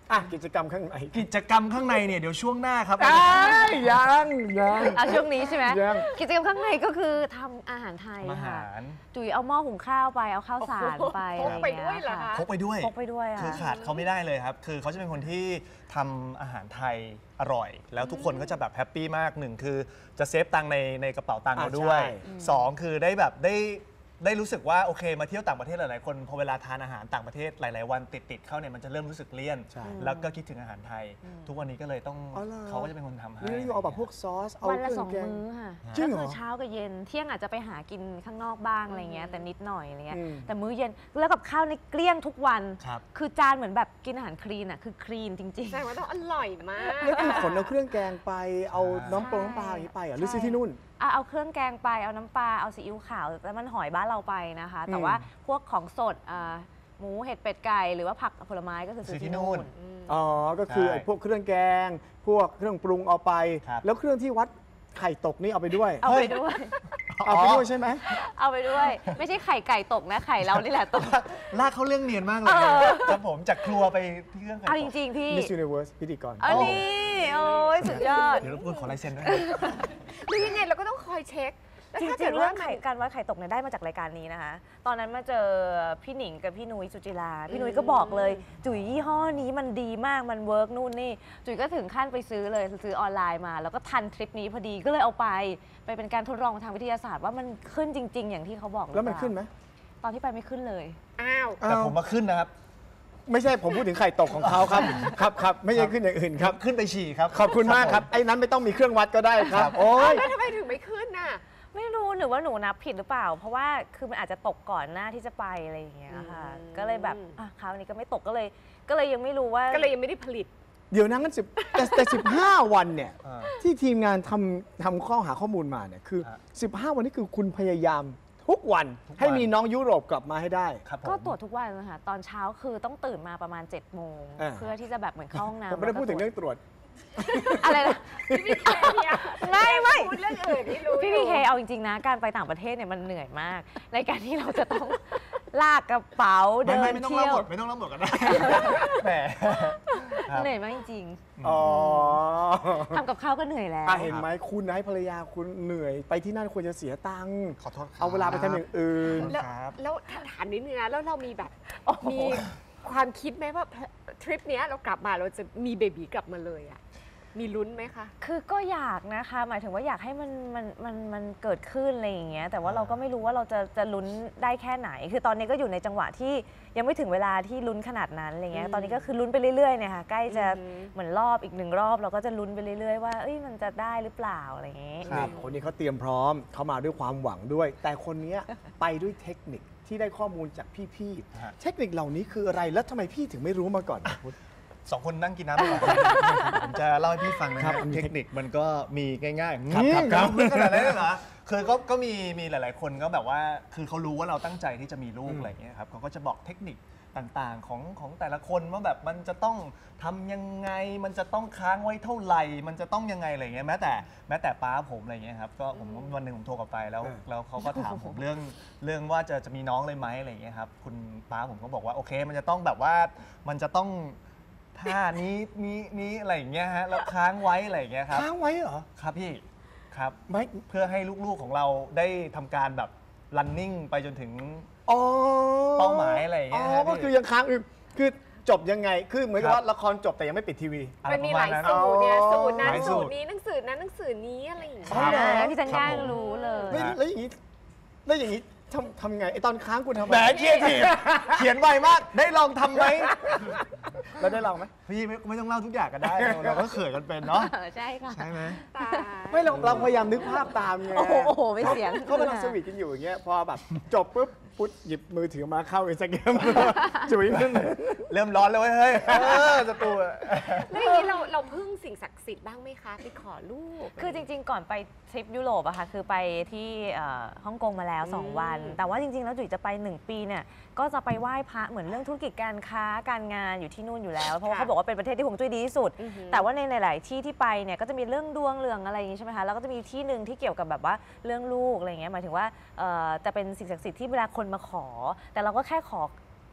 Speaker 1: กิจกรรมข้างใน
Speaker 5: กิจกรรมข้างในเนี่ยเดี๋ยวช่วงหน้าครับ
Speaker 1: ยัง
Speaker 4: ช่วงนี้ใช่ไหม
Speaker 1: ยัง
Speaker 4: กิจกรรมข้างในก็คือทำอาหารไทย
Speaker 5: อา
Speaker 4: ค่ะ
Speaker 5: หาร
Speaker 4: จุ๋ยเอาหม้อหุงข้าวไปเอาข้าวสารไป
Speaker 2: พกไปด้วยเหรอคะ
Speaker 5: พกไปด้วย
Speaker 4: พกไปด้วย
Speaker 5: คือ
Speaker 4: ค่ะ
Speaker 5: ขาดเขาไม่ได้เลยครับ คือเขาจะเป็นคนที่ทำอาหารไทยอร่อย แล้วทุกคนก็จะแบบแฮปปี้มากหนึ่งคือจะเซฟตังค์ในกระเป๋าตังค์เราด้วย
Speaker 1: ใช่
Speaker 5: สองคือได้แบบได้รู้สึกว่าโอเคมาเที่ยวต่างประเทศหลายๆคนพอเวลาทานอาหารต่างประเทศหลายๆวันติดเข้าเนี่ยมันจะเริ่มรู้สึกเลี่ยน
Speaker 1: ใช่
Speaker 5: แล้วก็คิดถึงอาหารไทย ทุกวันนี้ก็เลยต้อง
Speaker 1: อ๋อเหรอ
Speaker 5: เขาก็จะเป็นคนทำให้
Speaker 1: นี่เอาแบบพวกซอสเอา
Speaker 4: วัน
Speaker 1: เค
Speaker 4: ละ
Speaker 1: รื่อง
Speaker 4: 2
Speaker 1: แกง
Speaker 4: มื้อค่ะ
Speaker 1: จริงเหรอ
Speaker 4: ก็คือเช้ากับเย็นเที่ยงอาจจะไปหากินข้างนอกบ้างอะไรเงี้ยแต่นิดหน่อยอะไรเงี้ย
Speaker 1: อืม
Speaker 4: แต่มื้อเย็นแล้วกับข้าวในเกลี้ยงทุกวัน
Speaker 5: ครับ
Speaker 4: คือจานเหมือนแบบกินอาหารคลีนอ่ะคือคลีนจริง
Speaker 2: แสดงว่าต้องอร่อยมาก
Speaker 1: แล้วคือขนเอาเครื่องแกงไปเอาน้ำปลาอย่างนี้ไปหรือซื้อที่นู่น
Speaker 4: เอาเครื่องแกงไปเอาน้ำปลาเอาซีอิ๊วขาวแล้วมันหอยบ้านเราไปนะคะ แต่ว่าพวกของสดหมูเห็ดเป็ดไก่หรือว่าผักผลไม้ก็คือซื้อที่นู่น
Speaker 1: อ๋อ ก็คือ
Speaker 5: ใช่
Speaker 1: ไอ้พวกเครื่องแกง พวกเครื่องปรุงเอาไป
Speaker 5: ครับ
Speaker 1: แล้วเครื่องที่วัดไข่ตกนี่เอาไปด้วย
Speaker 4: เอาไปด้วย
Speaker 1: เอาไปด้วยใช่ไหม
Speaker 4: เอาไปด้วย ไม่ใช่ไข่ไก่ตกนะไข่เรานี่แหละตก
Speaker 5: ลากเขาเรื่องเนียนมากเลยครับผมจากครัวไปที่เครื่องไข่
Speaker 4: เอา
Speaker 5: ต
Speaker 4: จ
Speaker 5: ก
Speaker 4: ริงๆพี่
Speaker 1: Miss Universe พิธีกร
Speaker 4: อันนี้โอ้ยสุดยอด
Speaker 5: เดี๋ยวรบกวนขอลายเซ็นด้วย
Speaker 2: หรือยังไงเราก็ต้องคอยเช็ค แล้ว
Speaker 4: จ
Speaker 2: ถ้า
Speaker 4: ริ
Speaker 2: เกิ
Speaker 4: ง
Speaker 2: ด
Speaker 4: ๆ
Speaker 2: ว่า
Speaker 4: เรื่องการวัดไข่ตกเนี่ยได้มาจากรายการนี้นะคะ ตอนนั้นมาเจอพี่หนิงกับพี่นุ้ยสุจิรา พี่นุ้ยก็บอกเลย จุ๋ยยี่ห้อนี้มันดีมากมันเวิร์กนู่นนี่ จุ๋ยก็ถึงขั้นไปซื้อเลยซื้อออนไลน์มา แล้วก็ทันทริปนี้พอดีก็เลยเอาไปเป็นการทดลองทางวิทยาศาสตร์ว่ามันขึ้นจริง ๆ อย่างที่เขาบอกหรือ
Speaker 1: แล้วมัน
Speaker 4: เปา
Speaker 1: ขึ้นไหม
Speaker 4: ตอนที่ไปไม่ขึ้นเลย
Speaker 2: อ้าว
Speaker 5: แต่ผมมาขึ้นนะครับ
Speaker 1: ไม่ใช่ผมพูดถึงไข่ตกของเขาครับ ครับไม่ใช่ขึ้นอย่างอื่นครับ
Speaker 5: ขึ้นไปฉี่ครับ
Speaker 1: ขอบคุณมากครับ ไอ้นั้นไม่ต้องมีเครื่องวัดก็ได้ครับ โอ้ย
Speaker 2: แล้วทำไมถึงไม่ขึ้นน่ะ
Speaker 4: ไม่รู้หรือว่าหนูนับผิดหรือเปล่า เพราะว่าคือมันอาจจะตกก่อนหน้าที่จะไปอะไรอย่างเงี้ยค่ะ ก็เลยแบบคราวนี้ก็ไม่ตกก็เลยยังไม่รู้ว่า
Speaker 2: ก็เลยยังไม่ได้ผลิต
Speaker 1: เดี๋ยวนะงั้นแต่15 วันเนี่ย
Speaker 5: อ่า
Speaker 1: ที่ทีมงานทำข้อหาข้อมูลมาเนี่ยคือ 15 วันนี้คือคุณพยายามทุกวัน
Speaker 5: ทุกวัน
Speaker 1: ให้มีน้องยุโรปกลับมาให้ได้
Speaker 5: ครับผม
Speaker 4: ก็ตรวจทุกวันนะคะตอนเช้าคือต้องตื่นมาประมาณ7 โมง เพื่อที่จะแบบเหมือนเข้าห้องน้ำ
Speaker 1: ผมไม่ได้พูดถึงเรื่องตรวจ
Speaker 4: อะไรนะ
Speaker 2: พี่เคเนี่ย
Speaker 4: ไม่
Speaker 2: พูดเรื่องอื่นที่รู้
Speaker 4: พี่
Speaker 2: อยู่
Speaker 4: พีเคเอาจริงๆนะการไปต่างประเทศเนี่ยมันเหนื่อยมาก ในการที่เราจะต้อง ลากกระเป๋าเดิน
Speaker 5: ไม่ต้อง
Speaker 4: เที่
Speaker 5: เล่า
Speaker 4: ยว
Speaker 5: หมดไม่ต้องเล่าหมดกันได้แหมครับ
Speaker 4: เหนื่อยมากจริง
Speaker 1: อ๋อ
Speaker 4: ๆทำกับข้าวก็เหนื่อยแล้ว
Speaker 1: เห็นไหมคุณให้ภรรยาคุณเหนื่อยไปที่นั่นควรจะเสียตังค์
Speaker 5: ขอโทษครับ
Speaker 1: เอาเวลาไปทำอย่างอื่น
Speaker 2: แล้ว
Speaker 5: ครับ
Speaker 2: แล้วถามนิดนึงนะแล้วเรามีแบบ
Speaker 4: โอ้โห
Speaker 2: มีความคิดไหมว่าทริปเนี้ยเรากลับมาเราจะมีเบบีกลับมาเลยอ่ะมีลุ้นไหมคะ
Speaker 4: คือก็อยากนะคะหมายถึงว่าอยากให้มันเกิดขึ้นอะไรอย่างเงี้ยแต่ว่าเราก็ไม่รู้ว่าเราจะลุ้นได้แค่ไหน คือตอนนี้ก็อยู่ในจังหวะที่ยังไม่ถึงเวลาที่ลุ้นขนาดนั้นอะไรเงี้ยตอนนี้ก็คือลุ้นไปเรื่อยๆเนี่ยค่ะใกล้จะเหมือนรอบอีก1 รอบเราก็จะลุ้นไปเรื่อยๆว่าเอ้ยมันจะได้หรือเปล่าอะไรอย่างเงี้ย
Speaker 1: ครับคนนี้เขาเตรียมพร้อมเขามาด้วยความหวังด้วย แต่คนเนี้ยไปด้วยเทคนิคที่ได้ข้อมูลจากพี่
Speaker 5: ฮะ
Speaker 1: ๆเทคนิคเหล่านี้คืออะไรแล้วทำไมพี่ถึงไม่รู้มาก่อนพุทธ
Speaker 5: 2 คนนั่งกินน้ำดีกว่าผมจะเล่าให้พี่ฟังนะ
Speaker 1: ค
Speaker 5: ค
Speaker 1: รั
Speaker 5: รั
Speaker 1: บบ
Speaker 5: เทคนิคมันก็มีง่ายๆ
Speaker 1: ครับ
Speaker 5: ไม่ขนาดนั้นเลยเหรอคือก็มีหลายๆคนก็แบบว่าคือเขารู้ว่าเราตั้งใจที่จะมีลูกอะไรอย่างเงี้ยครับเขาก็จะบอกเทคนิคต่างๆของแต่ละคนว่าแบบมันจะต้องทำยังไงมันจะต้องค้างไว้เท่าไหร่มันจะต้องยังไงอะไรเงี้ยแม้แต่ป้าผมอะไรเงี้ยครับก็ผมวันหนึ่งผมโทรกลับไปแล้วเขาก็ถามผมเรื่องว่าจะมีน้องเลยไหมอะไรเงี้ยครับคุณป้าผมก็บอกว่าโอเคมันจะต้องแบบว่ามันจะต้องท่านี้อะไรอย่างเงี้ยฮะแล้วค้างไว้อะไรอย่างเงี้ยครับ
Speaker 1: ค้างไว้เหรอ
Speaker 5: ครับพี่ครับ
Speaker 1: ไม่
Speaker 5: เพื่อให้ลูกๆของเราได้ทำการแบบ running ไปจนถึง
Speaker 1: อ๋อ
Speaker 5: เป้าหมายอะไรอย่างเงี้ย
Speaker 1: อ๋อ
Speaker 5: ฮะ
Speaker 1: ก็
Speaker 5: พี่
Speaker 1: คือยังค้างอยู่คือจบยังไงคือเหมือนกับ
Speaker 5: ครับ
Speaker 1: ว่าละครจบแต่ยังไม่ปิดทีวี
Speaker 5: อะไร
Speaker 2: มันมี
Speaker 5: ประ
Speaker 2: ห
Speaker 5: มา
Speaker 2: ลา
Speaker 5: ณ
Speaker 2: ย
Speaker 5: นั้น
Speaker 2: สูตรเนี่ยสูตรนั้น
Speaker 5: หลายสู
Speaker 2: สู
Speaker 5: ต
Speaker 2: ต
Speaker 5: ร
Speaker 2: รนี้หนังสือนั้นหนังสือนี้อะไรอย่างเงี้ย
Speaker 1: อ๋อเหรอ
Speaker 4: พี่จันย่ายังรู้เลย
Speaker 1: แล้วอย่างนี้ทำไงไอตอนค้างคุณทำไง
Speaker 5: แหมเขียนทีเขียนไวมากได้ลองทำไหม
Speaker 1: แล้วได้ลองไหม
Speaker 5: พี่ไม่ต้องเล่าทุกอย่างก็ได้ เราก็เขินกันเป็นเนาะ
Speaker 4: ใช่ค่ะ
Speaker 5: ใช่ไหม
Speaker 2: ตาย
Speaker 1: ไม่เราพยายามนึกภาพตามไง
Speaker 4: โอ้โหไม่เสียง
Speaker 1: เขากำลังสวีทกันอยู่อย่างเงี้ยพอแบบจบปุ๊บพุทธหยิบมือถือมาเข้าอินสตาแกรม จุ๋ยนั่น
Speaker 5: เริ่มร้อนแล้วเว้ยเฮ้ยศัตรูอะ
Speaker 2: แล้วอย่างนี้เราพึ่งสิ่งศักดิ์สิทธิ์บ้างไหมคะไปขอลูก
Speaker 4: คือจริงๆ ก่อนไปทริปยุโรปอะค่ะคือไปที่ฮ่องกงมาแล้ว 2 วัน แต่ว่าจริงๆ แล้วจุ๋ยจะไป 1 ปีเนี่ยก็จะไปไหว้พระเหมือนเรื่องธุรกิจการค้าการงานอยู่ที่นู่นอยู่แล้ว เพราะว่าเขาบอกว่าเป็นประเทศที่ฮวงจุ้ยดีที่สุด แต่ว่าในหลายๆที่ที่ไปเนี่ยก็จะมีเรื่องดวงเรื่องอะไรอย่างงี้ใช่ไหมคะแล้วก็จะมีที่หนึ่งที่เกี่ยวกับแบบว่าเรื่องลูกอะไรอย่างเงี้ยหมายถึงว่าจะเป็นสิ่งศักดิ์สิทธิ์ที่เวลาคนมาขอ แต่เราก็แค่ขอ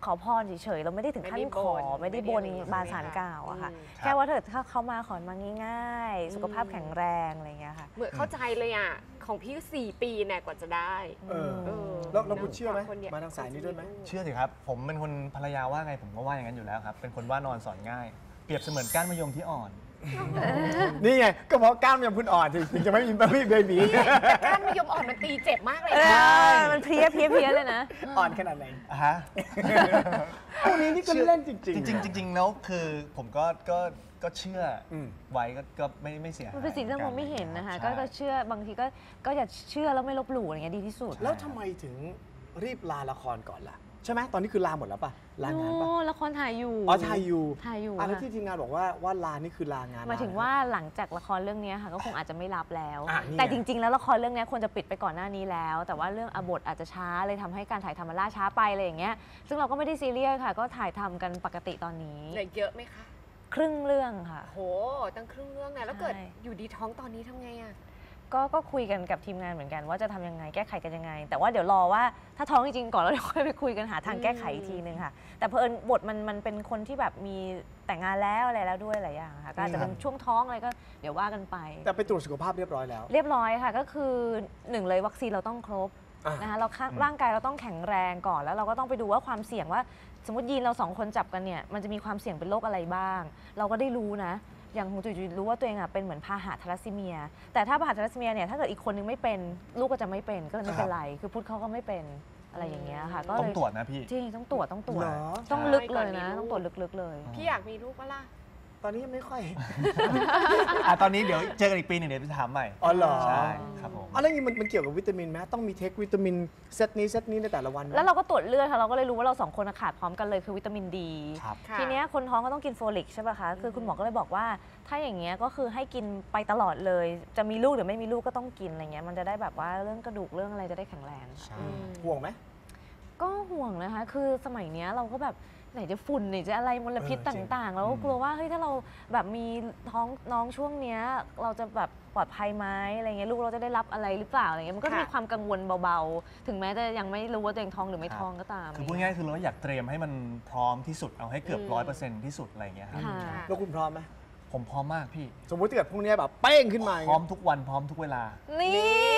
Speaker 4: ขอพรเฉยๆเราไม่ได้ถึงขั้นขอไม่ได้บนบานสารกล่าวอะค่ะ
Speaker 2: อืม
Speaker 4: แค่ว่าถ้าเขามาขอมาง่ายๆ สุขภาพแข็งแรงอะไรอย่างเงี้ยค่ะ
Speaker 2: เหมือนเข้าใจเลยอ่ะ ของพี่ก็4 ปีเนี่ยกว่าจะได้
Speaker 1: เออ
Speaker 2: เออ
Speaker 1: แล้วคุณเชื่อไหม
Speaker 2: คนเนี่ย
Speaker 1: มาทางสายนี้ด้วยไหม
Speaker 5: เชื่อสิครับ ผมเป็นคนภรรยาว่าไงผมก็ว่าอย่างนั้นอยู่แล้วครับ เป็นคนว่านอนสอนง่าย เปรียบเสมือนก้านมะยมที่อ่อน
Speaker 1: นี่ไงก็เพราะกล้ามยังพุ่นอ่อนถึงจะไม่มีเบบี
Speaker 2: แต่ก้านมะยมอ่อนมันตีเจ็บมากเลย
Speaker 4: เอ
Speaker 2: นะ
Speaker 4: อมันเพลี้ยเลยนะ
Speaker 1: อ่อนขนาดไหน
Speaker 5: ฮะ
Speaker 1: พวกนี้นี่ก็เล่นจริง
Speaker 5: จริงๆแล้วคือผมก็เชื่ออ
Speaker 1: ม
Speaker 5: ไว้ก็ไม่เสียหาย
Speaker 4: มันเป็นสิ่งที่เรามองไม่เห็นนะคะ
Speaker 5: ใช่
Speaker 4: ก็เชื่อบางทีก็อย่าเชื่อแล้วไม่ลบหลู่อะไรเงี้ยดีที่สุด
Speaker 1: แล้วทำไมถึงรีบลาละครก่อนล่ะ ใช่ไหมตอนนี้คือลาหมดแล้วป่ะลางานป่ะ
Speaker 4: โอ้ละครถ่ายอยู่
Speaker 1: อ๋อถ่ายอยู่
Speaker 4: ถ่ายอยู่
Speaker 1: แล้ว
Speaker 4: ค่ะ
Speaker 1: ที่ทีมงานบอกว่าลานี่คือลางาน
Speaker 4: หมายถึงว่าหลังจากละครเรื่องนี้ค่ะก็คงอาจจะไม่รับแล้ว
Speaker 1: อ่ะนี่ไง
Speaker 4: แต่จริง ๆ แล้วละครเรื่องนี้ควรจะปิดไปก่อนหน้านี้แล้ว แต่ว่าเรื่องอบทอาจจะช้าเลยทำให้การถ่ายทำมันล่าช้าไปอะไรอย่างเงี้ยซึ่งเราก็ไม่ได้ซีเรียสค่ะ ก็ถ่ายทำกันปกติตอนนี้
Speaker 2: เหลือเยอะไหมคะ
Speaker 4: ครึ่งเรื่องค่ะ
Speaker 2: โหตั้งครึ่งเรื่องนะแล้วเกิด
Speaker 4: ใช่
Speaker 2: อยู่ดีท้องตอนนี้ทำไงอ่ะ
Speaker 4: ก็คุยกันกับทีมงานเหมือนกันว่าจะทำยังไงแก้ไขกันยังไง แต่ว่าเดี๋ยวรอว่าถ้าท้องจริงๆก่อนแล้วเดี๋ยวค่อยไปคุยกันหาทางแก้ไขอีกทีนึงค่ะ แต่เผอิญบทมันเป็นคนที่แบบมีแต่งงานแล้วอะไรแล้วด้วยหลายอย่างค่ะก็อาจจะเป็นช่วงท้องอะไรก็เดี๋ยวว่ากันไป
Speaker 1: แต่ไปตรวจสุขภาพเรียบร้อยแล้ว
Speaker 4: เรียบร้อยค่ะก็คือหนึ่งเลยวัคซีนเราต้องครบ
Speaker 1: อ่ะ
Speaker 4: นะคะเราร่างกายเราต้องแข็งแรงก่อนแล้วเราก็ต้องไปดูว่าความเสี่ยงว่าสมมติยีนเรา2 คนจับกันเนี่ยมันจะมีความเสี่ยงเป็นโรคอะไรบ้าง เราก็ได้รู้นะอย่างของจุ๋ยรู้ว่าตัวเองเป็นเหมือนพาหะทาลัสซีเมีย แต่ถ้าพาหะทาลัสซีเมียเนี่ยถ้าเกิดอีกคนนึงไม่เป็นลูกก็จะไม่เป็นก็เลยไม่เป็นไรคือพุทธเขาก็ไม่เป็นอะไรอย่างเงี้ยค่ะก็
Speaker 5: ต้
Speaker 4: เล
Speaker 5: อง
Speaker 4: ย
Speaker 5: ตรวจนะพี่
Speaker 4: จริงต้องตรวจ
Speaker 1: เหรอ
Speaker 4: ต้องลึกเลยนะต้องตรวจลึกๆเลย
Speaker 2: พี่อยากมีลูกปะล่ะ
Speaker 1: ตอนนี้ยังไม่ค่อย
Speaker 5: ตอนนี้เดี๋ยวเจอกันอีกปีหนึ่งเดี๋ยวจะถามใหม่
Speaker 1: อ๋อเหรอ
Speaker 5: ใช่ครับผม
Speaker 1: อะไรนี้มันเกี่ยวกับวิตามินไหมต้องมีเทควิตามินเซตนี้ในแต่ละวันไหม
Speaker 4: แล้วเราก็ตรวจเลือดค่ะเราก็เลยรู้ว่าเรา2 คนขาดพร้อมกันเลยคือวิตามินดี
Speaker 5: ครับ
Speaker 2: ค่ะ
Speaker 4: ทีเนี้ยคนท้องก็ต้องกินโฟลิกใช่ป่ะคะ คือคุณหมอก็เลยบอกว่า ถ้าอย่างเงี้ยก็คือให้กินไปตลอดเลย จะมีลูกหรือไม่มีลูกก็ต้องกินอะไรเงี้ย มันจะได้แบบว่าเรื่องกระดูกเรื่องอะไรจะได้แข็งแรงค่ะ
Speaker 5: ใช่
Speaker 1: ห่วงไหม
Speaker 4: ก็ห่วงนะคะ คือสมัยเนี้ยเราก็แบบไหนจะฝุ่นไหนจะอะไรมลพิษ
Speaker 1: จริง
Speaker 4: ต่างๆ แล้วก็กลัวว่าเฮ้ยถ้าเราแบบมีท้องน้องช่วงเนี้ยเราจะแบบปลอดภัยไหมอะไรเงี้ยลูกเราจะได้รับอะไรหรือเปล่าอะไรเงี้ย มันก็จะมีความกังวลเบาๆ ถึงแม้จะยังไม่รู้ว่าตัวเองท้องหรือไม่ท้องก็ตาม
Speaker 5: คือพูดง่ายๆคือเราอยากเตรียมให้มันพร้อมที่สุดเอาให้เกือบ100%ที่สุดอะไรอย่างเงี้ยครับ
Speaker 4: ค่ะ
Speaker 1: แล้วคุณพร้อมไหม
Speaker 5: ผมพร้อมมากพี่
Speaker 1: สมมติถ้าเกิดพรุ่งนี้แบบเป้งขึ้นมาอย่าง
Speaker 5: พร้อ
Speaker 1: เงี้
Speaker 5: ม
Speaker 1: ย
Speaker 5: ทุกวันพร้อมทุกเวลา
Speaker 4: นี่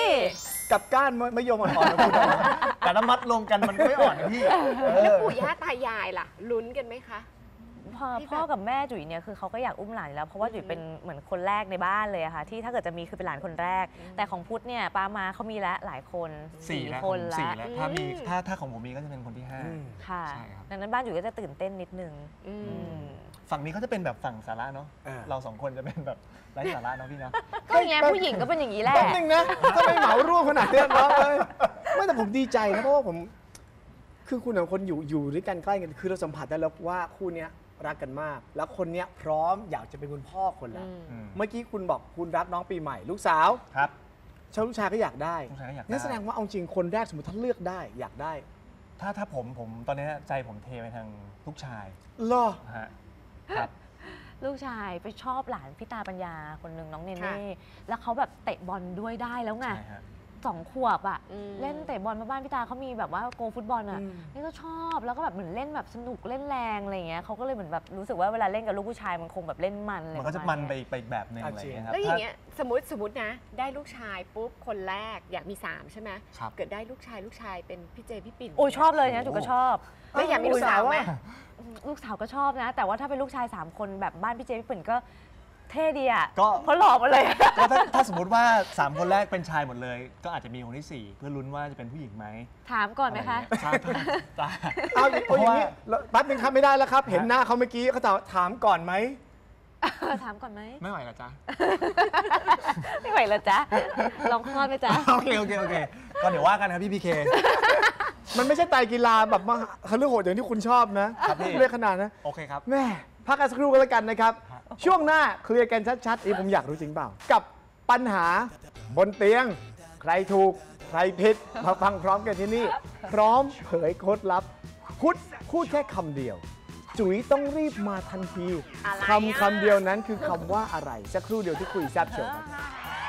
Speaker 1: กับก้านมะยมอ่อนๆนะคุณ
Speaker 5: แต่ถ้ามัดรวมกันมันก็ไม่อ่อนนะพี่
Speaker 2: แล้วปู่ย่าตายายล่ะ ลุ้นกันไหมคะ
Speaker 4: พ่อกับแม่จุ๋ยเนี่ยคือเขาก็อยากอุ้มหลานอยู่แล้วเพราะว่าจุ๋ยเป็นเหมือนคนแรกในบ้านเลยอะค่ะที่ถ้าเกิดจะมีคือเป็นหลานคนแรก แต่ของพุทธเนี่ยป้ามาเขามีแล้วหลายคน
Speaker 5: 4 แล้ว
Speaker 4: คน
Speaker 5: สี่
Speaker 4: แล้ว
Speaker 5: แล้วถ้าของผมมีก็จะเป็นคนที่ 5
Speaker 4: ค่ะ
Speaker 5: ใช่ครับ
Speaker 4: ดังนั้นบ้านจุ๋ยก็จะตื่นเต้นนิดนึง
Speaker 2: อืม
Speaker 5: ฝั่งนี้เขาจะเป็นแบบฝั่งสาระเนาะ
Speaker 1: อ่า
Speaker 5: เรา2 คนจะเป็นแบบไร้สาระเนาะพี่เนาะ
Speaker 4: ก็อย่างเงี้ยผู้หญิงก็เป็นอย่างนี้แหละ
Speaker 1: แป๊บนึงนะถ้าไม่เหมาร่วมขนาดนี้น้องเลยไม่แต่ผมดีใจนะเพราะว่าผมคือคุณกับคนอยู่ด้วยกันใกล้กันคือเราสัมผัสได้แล้วว่าคู่เนี้ยรักกันมาก แล้วคนเนี้ยพร้อมอยากจะเป็นคุณพ่อคนแล้ว
Speaker 5: อืม
Speaker 1: เมื่อกี้คุณบอกคุณรักน้องปีใหม่ ลูกสาว
Speaker 5: ครับ
Speaker 1: ลูกชายก็อยากได้
Speaker 5: ลูกชายก็อยากได้
Speaker 1: นั่นแสดงว่าเอาจริงคนแรกสมมติถ้าเลือกได้อยากได้
Speaker 5: ถ้าผมตอนนี้ใจผมเทไปทางลูกชาย
Speaker 1: เหรอ
Speaker 5: ฮะครับ
Speaker 4: ลูกชายไปชอบหลานพี่ตาปัญญาคนหนึ่งน้องเน
Speaker 2: ค่ะ
Speaker 4: เน่แล้วเขาแบบเตะบอลด้วยได้แล้วไง
Speaker 5: ใช่ฮะ
Speaker 4: 2 ขวบอ่ะ
Speaker 2: อืม
Speaker 4: เล่นเตะบอลมาบ้านพี่ตาเขามีแบบว่าโกฟุตบอลอ่ะ
Speaker 1: อืม
Speaker 4: นี่ก็ชอบแล้วก็แบบเหมือนเล่นแบบสนุกเล่นแรงอะไรอย่างเงี้ยเขาก็เลยเหมือนแบบรู้สึกว่าเวลาเล่นกับลูกผู้ชายมันคงแบบเล่นมันอะไร
Speaker 5: มันก็จะ
Speaker 4: ปร
Speaker 5: มัน
Speaker 4: ณ
Speaker 5: ไปอีกแบบหนึงอะไรอย่างเงี้ยครับ
Speaker 2: แล้วอย่างเงี้ยสมมตินะ ได้ลูกชายปุ๊บคนแรกอยากมี 3 ใช่ไหม
Speaker 5: ครับ
Speaker 2: เกิดได้ลูกชายเป็นพี่เจพี่ปิ่น
Speaker 4: โอ้ยชอบเลยนะจุกก็ชอบ
Speaker 2: แล้วอยากมีลูกสาวไหม
Speaker 4: ลูกสาวก็ชอบนะ แต่ว่าถ้าเป็นลูกชาย3 คนแบบบ้านพี่เจพี่ปิ่นก็เท่ดีอ่ะ
Speaker 5: ก็
Speaker 4: เพราะหล่อมาเลย
Speaker 5: ก็ถ้าสมมติว่า 3 คนแรกเป็นชายหมดเลย ก็อาจจะมีคนที่ 4 เพื่อลุ้นว่าจะเป็นผู้หญิงไหม
Speaker 4: ถามก่อนไหมคะ
Speaker 5: ใช่จ้า
Speaker 1: เอาอย่างนี้แล้วแป๊บนึงครับไม่ได้แล้วครับ เห็นหน้าเขาเมื่อกี้เขาถามก่อนไหม
Speaker 4: ถามก่อนไหม
Speaker 5: ไม่ไหวแล้วจ้า
Speaker 4: ไม่ไหวแล้วจ๊ะลองคลอดไหมจ๊ะ
Speaker 5: โอเคก็เดี๋ยวว่ากันครับพี่พีเค
Speaker 1: มันไม่ใช่ไตรกีฬาแบบมาเขาเรื่องโหดอย่างที่คุณชอบนะครับ
Speaker 5: พี่
Speaker 1: ไม่ได้ขนาดนะ
Speaker 5: โอเคครับ
Speaker 1: แม่พักกันสักครู่ก็แล้วกันนะครับ ช่วงหน้าเคลียร์กันชัดๆผมอยากรู้จริงเปล่า กับปัญหาบนเตียง ใครถูก ใครผิด มาฟังพร้อมกันที่นี่ พร้อมเผยเคล็ดลับพุทธพูดแค่คำเดียว จุ๋ยต้องรีบมาทันที
Speaker 2: อะไรอ่ะ
Speaker 1: คำเดียวนั้นคือคำว่าอะไร สักครู่เดียวที่คุยแซ่บโชว์ครับ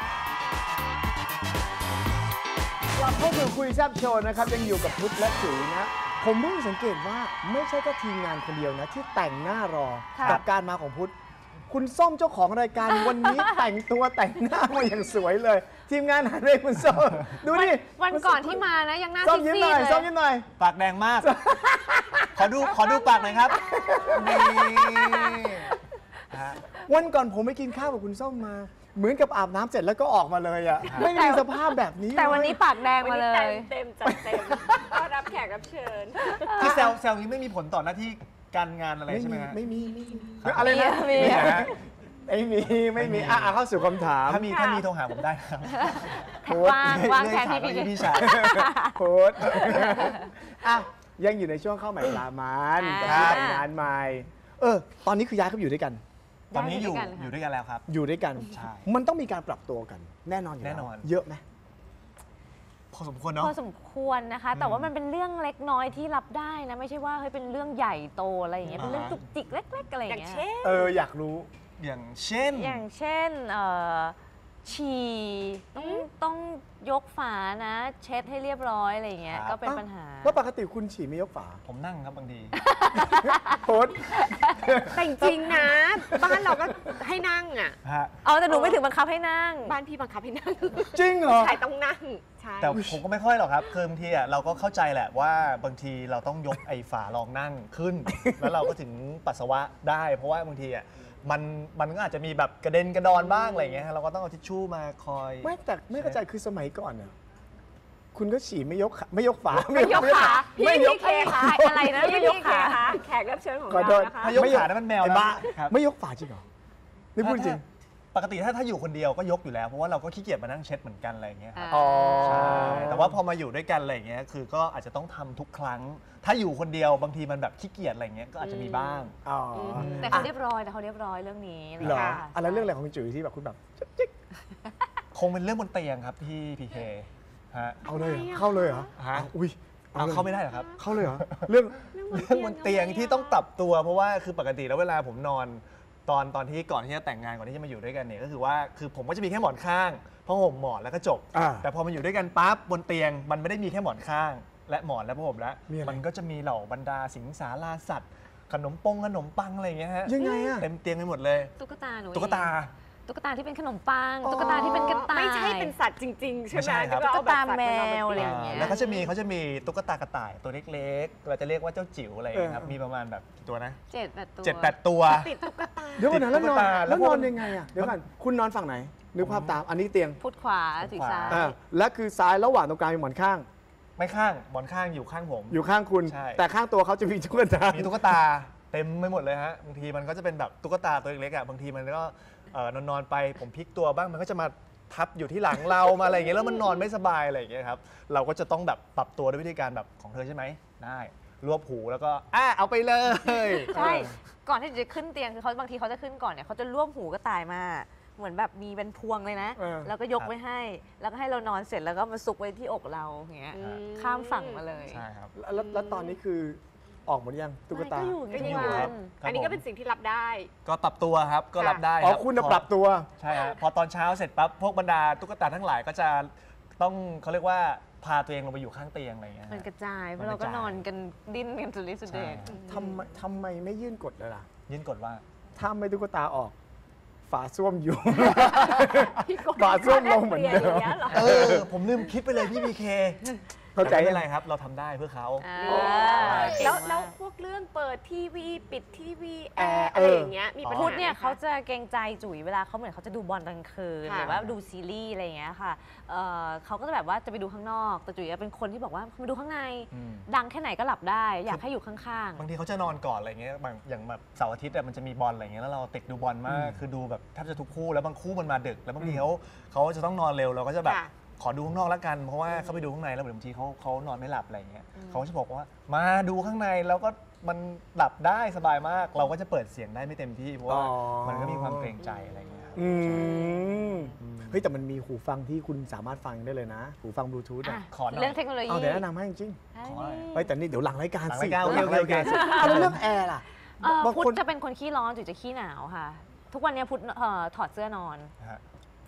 Speaker 1: กลับเข้าสู่คุยแซ่บโชว์นะครับยังอยู่กับพุทธและจุ๋ยนะผมเพิ่งสังเกตว่าไม่ใช่แค่ทีมงานคนเดียวนะที่แต่งหน้ารอ
Speaker 4: ค่ะ
Speaker 1: กับการมาของพุทธคุณส้มเจ้าของรายการ วันนี้ แต่งตัวแต่งหน้ามาอย่างสวยเลย ทีมงานหันไปคุณส้มดูดิ
Speaker 4: วันก่อนที่มานะยังหน้า
Speaker 1: ส้ม
Speaker 4: ซี
Speaker 1: ยิ้ม
Speaker 4: ด
Speaker 1: หน่อย
Speaker 4: ๆเลย
Speaker 1: ส้มยิ้มหน่อย
Speaker 5: ปากแดงมาก ขอดูปากหน่อยครับนี่ฮะ
Speaker 1: วันก่อนผมไปกินข้าวกับคุณส้มมา เหมือนกับอาบน้ำเสร็จแล้วก็ออกมาเลยอ่ะไม่มีสภาพแบบนี้
Speaker 4: แต่วันนี้
Speaker 1: เลย
Speaker 4: ปากแดง
Speaker 2: วัน
Speaker 4: มา
Speaker 2: นี้
Speaker 4: เล
Speaker 2: แต่
Speaker 4: ย
Speaker 2: งเต็มจัดเต็มต้อนรับแขกรับเชิญ
Speaker 5: ที่แซวนี้ไม่มีผลต่อหน้าที่การงานอะไรใช่ไหมฮะ
Speaker 1: ไม่มีอะไรนะ
Speaker 4: มี
Speaker 5: ไม่มีฮะ
Speaker 1: ไม่มีเข้าสู่คำถาม
Speaker 5: ถ้ามีโทรหาผมได้นะครับ
Speaker 4: วางแผน
Speaker 5: เลื่อย
Speaker 4: พี่
Speaker 5: ฉาก
Speaker 4: พี่
Speaker 5: พี่ชาย
Speaker 1: โพสต์อ่ะยังอยู่ในช่วงเข้าใหม่ปลามัน
Speaker 4: อ่า
Speaker 1: กับที่แต่งงานใหม่ตอนนี้คือย้ายเข้าอยู่ด้วยกัน
Speaker 5: ตอนนี้อยู่
Speaker 4: ได้ด้วยกันค่ะ
Speaker 5: อยู่ด้วยกันแล้วครับ
Speaker 1: อยู่ด้วยกัน
Speaker 5: ใช่
Speaker 1: มันต้องมีการปรับตัวกัน แน่นอนอยู่แล้ว
Speaker 5: แน่นอน
Speaker 1: เยอะไหม
Speaker 5: พอสมควรเนาะ
Speaker 4: พอสมควรนะคะ แต่ว่ามันเป็นเรื่องเล็กน้อยที่รับได้นะ ไม่ใช่ว่าเฮ้ยเป็นเรื่องใหญ่โตอะไรอย่างเงี้ย เป็นเรื่องจุกจิกเล็กๆอะไรอ
Speaker 2: อย่า
Speaker 4: ย่าง งเงี้ย
Speaker 2: เช่น
Speaker 1: อยากรู้
Speaker 5: อย่างเช่น
Speaker 4: อย่างเช่นฉี่ต้องยกฝานะ เช็ดให้เรียบร้อยอะไรอย่างเงี้ย
Speaker 5: ครับ
Speaker 4: ก็เป็นปัญหา
Speaker 1: ว่าปกติคุณฉี่ไม่ยกฝา
Speaker 5: ผมนั่งครับบางที
Speaker 1: โพสต์
Speaker 2: แต่จริงๆนะ บ้านเราก็ให้นั่งอ่ะ
Speaker 5: ฮะ
Speaker 4: เอาแต่หนูไม่ถึงบังคับให้นั่ง
Speaker 2: บ้านพี่บังคับให้นั่ง
Speaker 1: จริงเหรอ
Speaker 2: ใช่ต้องนั่ง ใช่
Speaker 5: แต่ผมก็ไม่ค่อยหรอกครับคือบางทีเราก็เข้าใจแหละว่าบางทีเราต้องยกไอ้ฝารองนั่งขึ้น แล้วเราก็ถึงปัสสาวะได้ เพราะว่าบางทีมันก็อาจจะมีแบบกระเด็นกระดอนบ้างอะไรอย่างเงี้ยเราก็ต้องเอาทิชชู่มาคอย
Speaker 1: แต่ไม่เข้าใจคือสมัยก่อนน่ะคุณก็ฉี่ไม่ยกฝา
Speaker 2: ไม่ยกขา
Speaker 1: ไม่ยก
Speaker 2: พี่เค
Speaker 4: ขาอะไรนะ
Speaker 2: พี่
Speaker 4: ไม่ยกขา
Speaker 2: เคแขกรับเชิญของ
Speaker 1: ขอ
Speaker 2: เรา
Speaker 1: โทษ
Speaker 2: นะคะ
Speaker 5: ถ้ายกขานั้นมันแมว
Speaker 1: ไอ้
Speaker 5: นะ
Speaker 1: บ้า
Speaker 5: ครับ
Speaker 1: ไม่ยกฝาจริงเหรอนี่พูดจริง
Speaker 5: ปกติถ้าอยู่คนเดียวก็ยกอยู่แล้ว เพราะว่าเราก็ขี้เกียจมานั่งเช็ดเหมือนกันอะไรอย่างเงี้ยครับ
Speaker 1: อ๋อ
Speaker 5: ใช่แต่ว่าพอมาอยู่ด้วยกันอะไรอย่างเงี้ยคือก็อาจจะต้องทำทุกครั้ง ถ้าอยู่คนเดียวบางทีมันแบบขี้เกียจอะไรอย่างเงี้ยก็อาจจะมีบ้าง
Speaker 1: อ๋อ
Speaker 4: แต่เขาเรียบร้อยเรื่องนี้
Speaker 1: เหรอ
Speaker 4: ค่ะ
Speaker 1: อะไรเรื่องอะไรของจุ๋ยที่แบบคุณแบบจิ๊ก
Speaker 5: คงเป็นเรื่องบนเตียงครับพี่พีเคฮะ
Speaker 1: เอาเลยเหรอเข้าเลยเหรอ
Speaker 5: ฮะ
Speaker 1: อุ้ย
Speaker 5: เอาเข้าไม่ได้เหรอครับ
Speaker 1: เข้าเลยเหรอเรื่อง
Speaker 5: เรื่องบนเตียงที่ต้องปรับตัว เพราะว่าคือปกติแล้วเวลาผมนอนตอนที่ก่อนที่จะแต่งงานก่อนที่จะมาอยู่ด้วยกันเนี่ยก็คือว่าคือผมก็จะมีแค่หมอนข้างผ้าห่มหมอนแล้วก็จบ แต่พอมาอยู่ด้วยกันปั๊บบนเตียงมันไม่ได้มีแค่หมอนข้าง และหมอนและผ้าห่มแล้วมันก็จะมีเหล่าบรรดาสิงสาราสัตว์ขนมปังอะไรอย่างเงี้ยฮะ
Speaker 1: ยังไงอะ
Speaker 5: เต็มเตียงไปหมดเลย
Speaker 4: ตุ๊กตาหนู
Speaker 5: ตุ๊กตา
Speaker 4: ตุ๊กตาที่เป็นขนมปังตุ๊กตาที่เป็นกระต่าย
Speaker 2: ไม่ใช่เป็นสัตว์จริง ๆ ใช่ไหม
Speaker 5: ไม่ใช่ครับ
Speaker 2: ที่เอบบ
Speaker 4: ตุ๊กตา
Speaker 2: สัตว์
Speaker 4: แมว
Speaker 2: า
Speaker 4: อะไรอย่างเงี้ย
Speaker 5: แล้วเขาจะมีตุ๊กตากระต่ายตัวเล็กๆเราจะเรียกว่าเจ้าจิ๋วอะไรอย่างเงี้ยครับมีประมาณแบบกี่ตัวนะ
Speaker 4: 7-8 ตัว
Speaker 5: 7-8 ตัว
Speaker 2: ติดตุ๊กตา
Speaker 1: เดี๋ยวก่อนนะแล้วนอน
Speaker 5: ตุ๊กตาแล้
Speaker 1: แล้ว
Speaker 5: วน พวก
Speaker 1: อนยังไงอะเดี๋ยวก่อนคุณนอนฝั่งไหนนึกภาพตามอันนี้เตียง
Speaker 4: พุทธขวาจุ๋ยซ้าย
Speaker 1: และคือซ้ายระหว่างตรงกลางมีหมอนข้าง
Speaker 5: ไม่ข้างหมอนข้างอยู่ข้างผม
Speaker 1: อยู่ข้างคุณ
Speaker 5: ใช่
Speaker 1: แต่ข้างตัวเขาจะมีตุ๊กตา
Speaker 5: มีตุ๊กตาเต็มไปหมดเลยฮะบางทีมันก็จะเป็นแบบตุ๊กตาตัวเล็กๆอ่ะบางทีมันก็นอนไปผมพลิกตัวบ้างมันก็จะมาทับอยู่ที่หลังเรามาอะไรอย่างเงี้ยแล้วมันนอนไม่สบายอะไรอย่างเงี้ยครับเราก็จะต้องแบบปรับตัวด้วยวิธีการแบบของเธอใช่ไหมได้รวบหูแล้วก็เอาไปเลย
Speaker 4: ใช่ก่อนที่จะขึ้นเตียงคือเขาบางทีเขาจะขึ้นก่อนเนี่ยเขาจะร่วมหูกระต่ายมาเหมือนแบบมีเป็นพวงเลยนะ แล้วก็ยกไว้ให้ แล้วก็ให้เรานอนเสร็จแล้วก็มาซุกไว้ที่อกเราอย่างเงี้ยข้ามฝั่งมาเลย
Speaker 5: ใช่ครับ
Speaker 1: แล้วตอนนี้คือออกหมดยังตุ๊กตา
Speaker 4: ก็อยู่
Speaker 2: ก็ยัง
Speaker 4: ทุ
Speaker 2: อยู่
Speaker 4: ก
Speaker 5: ค
Speaker 4: วั
Speaker 5: รับ
Speaker 4: น
Speaker 2: อันนี้ก็เป็นสิ่งที่รับได้
Speaker 5: ก็ปรับตัวครับก็รับได้
Speaker 1: อ๋อ
Speaker 5: รับ
Speaker 1: คุณจะปรับตัว
Speaker 5: ใช่ฮะพอตอนเช้าเสร็จปั๊บพวกบรรดาตุ๊กตาทั้งหลายก็จะต้องเขาเรียกว่าพาตัวเองลงไปอยู่ข้างเตียงอะไรอย่างเงี้ยฮะ
Speaker 4: มันกระจายเพ
Speaker 5: มัน
Speaker 4: ราะ
Speaker 5: กระ
Speaker 4: เรา
Speaker 5: จาย
Speaker 4: ก็นอนกันดิ้นกันสุดฤทธิ์สุดเดช
Speaker 5: ใช่
Speaker 1: ทำไมไม่ยื่นกฎเลยล่ะ
Speaker 5: ยื่นกฎว่า
Speaker 1: ถ้าไม่ตุ๊กตาออก ฝาส้วมอยู่ ฝาส้วมลงเหมือนเดิม
Speaker 5: ผมลืมคิดไปเลยพี่พีเค
Speaker 1: เข้าใจ
Speaker 5: ไม่
Speaker 1: ยั
Speaker 5: เป็น
Speaker 1: ง
Speaker 5: ไรครับ เราทำได้เพื่อเขา
Speaker 2: แล้วพวกเรื่องเปิดทีวีปิดทีวีแอร์อะไรอย่างเงี้ยมีปัญหา
Speaker 4: พุทธเนี่ย
Speaker 2: ไหมคะ
Speaker 4: เขาจะเกรงใจจุ๋ยเวลาเขาเหมือนเขาจะดูบอลกลางคืน
Speaker 2: ค่ะ
Speaker 4: หรือว่าดูซีรีส์อะไรอย่างเงี้ยค่ะเขาก็จะแบบว่าจะไปดูข้างนอกแต่จุ๋ยเป็นคนที่บอกว่ามาดูข้างใน
Speaker 5: อืม
Speaker 4: ดังแค่ไหนก็หลับได้ อยากให้อยู่ข้าง
Speaker 5: บางทีเขาจะนอนก่อนอะไรเงี้ยบางอย่างแบบเสาร์อาทิตย์มันจะมีบอลอะไรเงี้ยแล้วเราติดดูบอลมากคือดูแบบแทบจะทุกคู่แล้วบางคู่มันมาดึกแล้วบางทีเขาจะต้องนอนเร็วเราก็จะแบบ
Speaker 2: ค่ะ
Speaker 5: ขอดูข้างนอกแล้วกันเพราะว่าเขาไปดูข้างในแล้วบางทีเขานอนไม่หลับอะไรเงี้ยเขาจะบอกว่ามาดูข้างในแล้วก็มันหลับได้สบายมาก เราก็จะเปิดเสียงได้ไม่เต็มที่เพราะว่ามันก็มีความเกรงใจอะไรเงี้ยครับ
Speaker 1: เฮ้ยแต่มันมีหูฟังที่คุณสามารถฟังได้เลยนะ หูฟังบลูทูธ
Speaker 4: ๆ
Speaker 1: อ่ะ
Speaker 5: ขอหน่อย
Speaker 4: เรื่องเทคโนโลยี
Speaker 1: เอาเดี๋ยวแนะนำให้จริง
Speaker 5: ขอหน่อย
Speaker 1: ๆเฮ้ยแต่นี่เดี๋ยวหลังรายการ
Speaker 5: หลัง
Speaker 1: สิ
Speaker 5: รายการโอเค
Speaker 1: หลังรายการ
Speaker 5: โอเค
Speaker 1: สิเอาแล้วเรื่องแอร์ล่ะ บางคน
Speaker 4: พุทธจะเป็นคนขี้ร้อนจุ๋ยจะขี้หนาวค่ะ ทุกวันเนี้ยพุทธถอดเสื้อนอน
Speaker 5: นะฮะ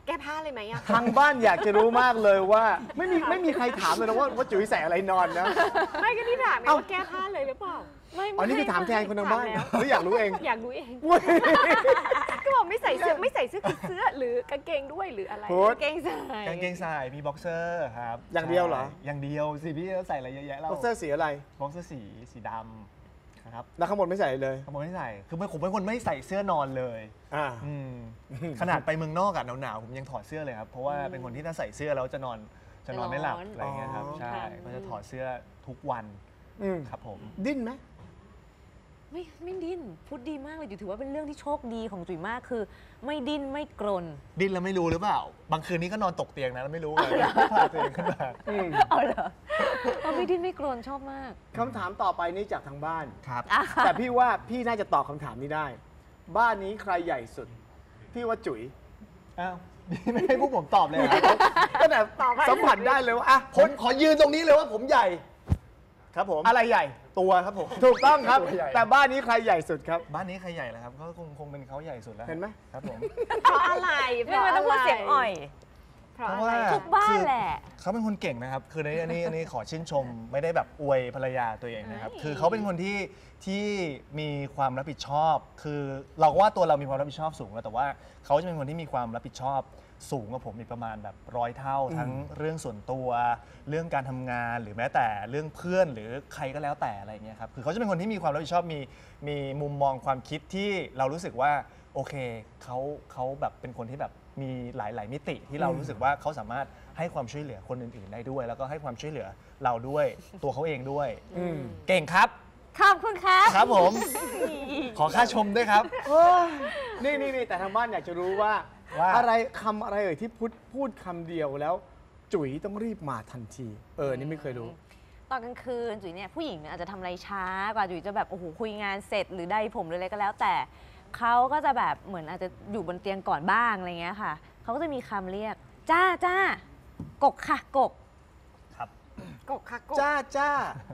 Speaker 2: แก้ผ้าเลยไหมอะ
Speaker 1: ทางบ้านอยากจะรู้มากเลยว่าไม่มีใครถามเลยนะว่าจุ๋ยใส่อะไรนอนนะ
Speaker 2: ไม่ก็ที่ถามไง
Speaker 1: เอ้า
Speaker 2: ว่าแก้ผ้าเลยหรือเปล่า
Speaker 1: อ๋อนี่คือถามแทนคนทางบ้าน
Speaker 2: ถมแล้ว
Speaker 1: หรืออยากรู้เอง
Speaker 2: อยากรู้เอง
Speaker 1: เว้ย
Speaker 2: ก็บอกไม่ใส่เสื้อคือเสื้อหรือกางเกงด้วยหรืออะไร
Speaker 1: โค้ด
Speaker 4: เก่งใส่
Speaker 5: กางเกงใส่มีบ็อกเซอร์ครับ
Speaker 1: อย่างเดียวเหรอ
Speaker 5: ใช่อย่างเดียวสิพี่ใส่อะไรเยอะแยะแล้ว
Speaker 1: บ็อกเซอร์สีอะไร
Speaker 5: บ็อกเซอร์สีดำครับ
Speaker 1: แล้วข้างบนไม่ใส่เลย
Speaker 5: ผมไม่ใส่คือผมเป็นคนไม่ใส่เสื้อนอนเลย
Speaker 1: อ่า
Speaker 5: อืมขนาดไปเมืองนอกอะหนาวๆผมยังถอดเสื้อเลยครับเพราะว่าเป็นคนที่ถ้าใส่เสื้อแล้วจะนอนไม่หลับอะไรเงี้ยครับ
Speaker 1: อ๋อ
Speaker 5: ใช่ก็จะถอดเสื้อทุกวัน
Speaker 1: อืม
Speaker 5: ครับผม
Speaker 1: ดิ้นไหม
Speaker 4: ไม่ดิ้นพูดดีมากเลยจุ๋ยถือว่าเป็นเรื่องที่โชคดีของจุ๋ยมากคือ ไม่ดิ้นไม่กรน
Speaker 5: ดิ้นแล้วไม่รู้หรือเปล่า บางคืนนี้ก็นอนตกเตียงนะแล้วไม่รู้เลยพาตัวเองขึ้นมา
Speaker 4: เอาเหรอไม่ดิ้นไม่กรนชอบมาก
Speaker 1: คำถามต่อไปนี้จากทางบ้าน
Speaker 5: ครับ
Speaker 1: แต่พี่ว่าพี่น่าจะตอบคำถามนี้ได้ บ้านนี้ใครใหญ่สุด พี่ว่าจุ๋ย
Speaker 5: อ้าวไม่ให้พวกผมตอบเลยเหรอ
Speaker 1: ก็แต่สัมผัสได้เลยว่าอ่ะ
Speaker 5: ผมขอยืนตรงนี้เลยว่าผมใหญ่
Speaker 1: ครับผมอะไรใหญ่
Speaker 5: ตัวครับผม
Speaker 1: ถูกต้องครับ
Speaker 5: ตัวใหญ่
Speaker 1: แต่บ้านนี้ใครใหญ่สุดครับ
Speaker 5: บ้านนี้ใครใหญ่แล้วครับก็คงเป็นเขาใหญ่สุดแล้ว
Speaker 1: เห็นไหม
Speaker 5: ครับผม
Speaker 2: เพราะอะไร
Speaker 4: ไม่ต้องพูดเสียงอ่อย
Speaker 2: เพราะ
Speaker 5: เพราะ
Speaker 2: อะไร
Speaker 5: ว่า
Speaker 4: ทุกบ้านแหละ
Speaker 5: เขาเป็นคนเก่งนะครับ คืออันนี้ขอชื่นชม ไม่ได้แบบอวยภรรยาตัวเองนะครับ คือเขาเป็นคนที่มีความรับผิดชอบ คือเราก็ว่าตัวเรามีความรับผิดชอบสูงแล้วแต่ว่าเขาจะเป็นคนที่มีความรับผิดชอบสูงกว่าผมอีกประมาณแบบ100 เท่า ทั้งเรื่องส่วนตัว เรื่องการทำงานหรือแม้แต่เรื่องเพื่อนหรือใครก็แล้วแต่อะไรอย่างเงี้ยครับ คือเขาจะเป็นคนที่มีความรับผิดชอบมีมุมมองความคิดที่เรารู้สึกว่าโอเคเขาแบบเป็นคนที่แบบมีหลาย ๆ มิติที่เรารู้สึกว่าเขาสามารถให้ความช่วยเหลือคนอื่น ๆ ได้ด้วย แล้วก็ให้ความช่วยเหลือเราด้วยตัวเขาเองด้วย เก่งครับ
Speaker 4: ขอบคุณครับ
Speaker 5: ครับผม ขอค่าชมด้วยครับ
Speaker 1: นี่แต่ทางบ้านอยากจะรู้ว่า
Speaker 5: ว่า
Speaker 1: อะไรคำอะไรเอ่ยที่พูดคำเดียวแล้ว จุ๋ยต้องรีบมาทันที นี่ไม่เคยรู้
Speaker 4: ตอนกลางคืนจุ๋ยเนี่ยผู้หญิงอาจจะทำอะไรช้ากว่าจุ๋ยจะแบบโอ้โหคุยงานเสร็จหรือได้ผมหรืออะไรก็แล้วแต่เขาก็จะแบบเหมือนอาจจะอยู่บนเตียงก่อนบ้างอะไรเงี้ยค่ะเขาก็จะมีคำเรียกจ้ากกค่ะกก
Speaker 5: ครับ
Speaker 2: กกค่ะกก
Speaker 1: จ้าก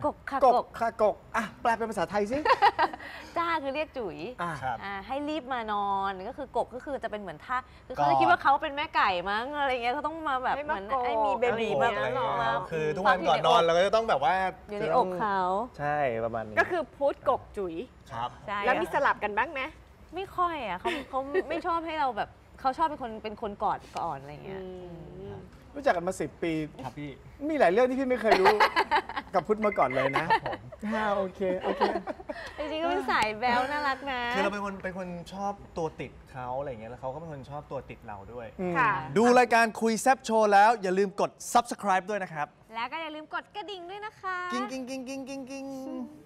Speaker 4: กค่ะ
Speaker 1: ก
Speaker 4: ก
Speaker 1: ก
Speaker 4: ก
Speaker 1: ค่ะกกอ่ะแปลเป็นภาษาไทยสิ
Speaker 4: จ้าคือเรียกจุ๋ย
Speaker 5: ครับ
Speaker 4: ให้รีบมานอนก็คือกกก็คือจะเป็นเหมือนท่าคือเขาจะคิดว่าเขาเป็นแม่ไก่มั้งอะไรเงี้ยเขาต้องมาแบบ
Speaker 2: ให้
Speaker 4: เห
Speaker 2: มา
Speaker 4: มือน
Speaker 2: กก
Speaker 4: ให้มีเบบี
Speaker 2: อะไร
Speaker 4: มา
Speaker 2: อย่างเงี้ย
Speaker 4: มา
Speaker 5: คือทุกวันก่อนนอนเราก็จะต้องแบบว่า
Speaker 4: อยู่ในอกเขา
Speaker 5: ใช่ประมาณนี้
Speaker 2: ก็คือพูดกกจุ๋ย
Speaker 5: ครับ
Speaker 4: ใช่
Speaker 2: แล้วมีสลับกันบ้างไหม
Speaker 4: ไม่ค่อยอ่ะเขาไม่ชอบให้เราแบบเขาชอบเป็นคนกอดก่อนอะไรเงี้ย
Speaker 1: รู้จักกันมา10 ปี
Speaker 5: ครับพี่
Speaker 1: มีหลายเรื่องที่พี่ไม่เคยรู้ กับพุทธมาก่อนเลยนะโอเค
Speaker 4: จริงๆก็เป็นสายแบลน่ารักนะ
Speaker 5: คือเราเป็นคนชอบตัวติดเขาอะไรอย่างเงี้ยแล้วเขาก็เป็นคนชอบตัวติดเราด้วย
Speaker 2: ค่ะ
Speaker 5: ดูรายการคุยแซบโชว์แล้วอย่าลืมกด subscribe ด้วยนะครับ
Speaker 4: แล้วก็อย่าลืมกดกระดิ่งด้วยนะคะ
Speaker 5: กิ้ง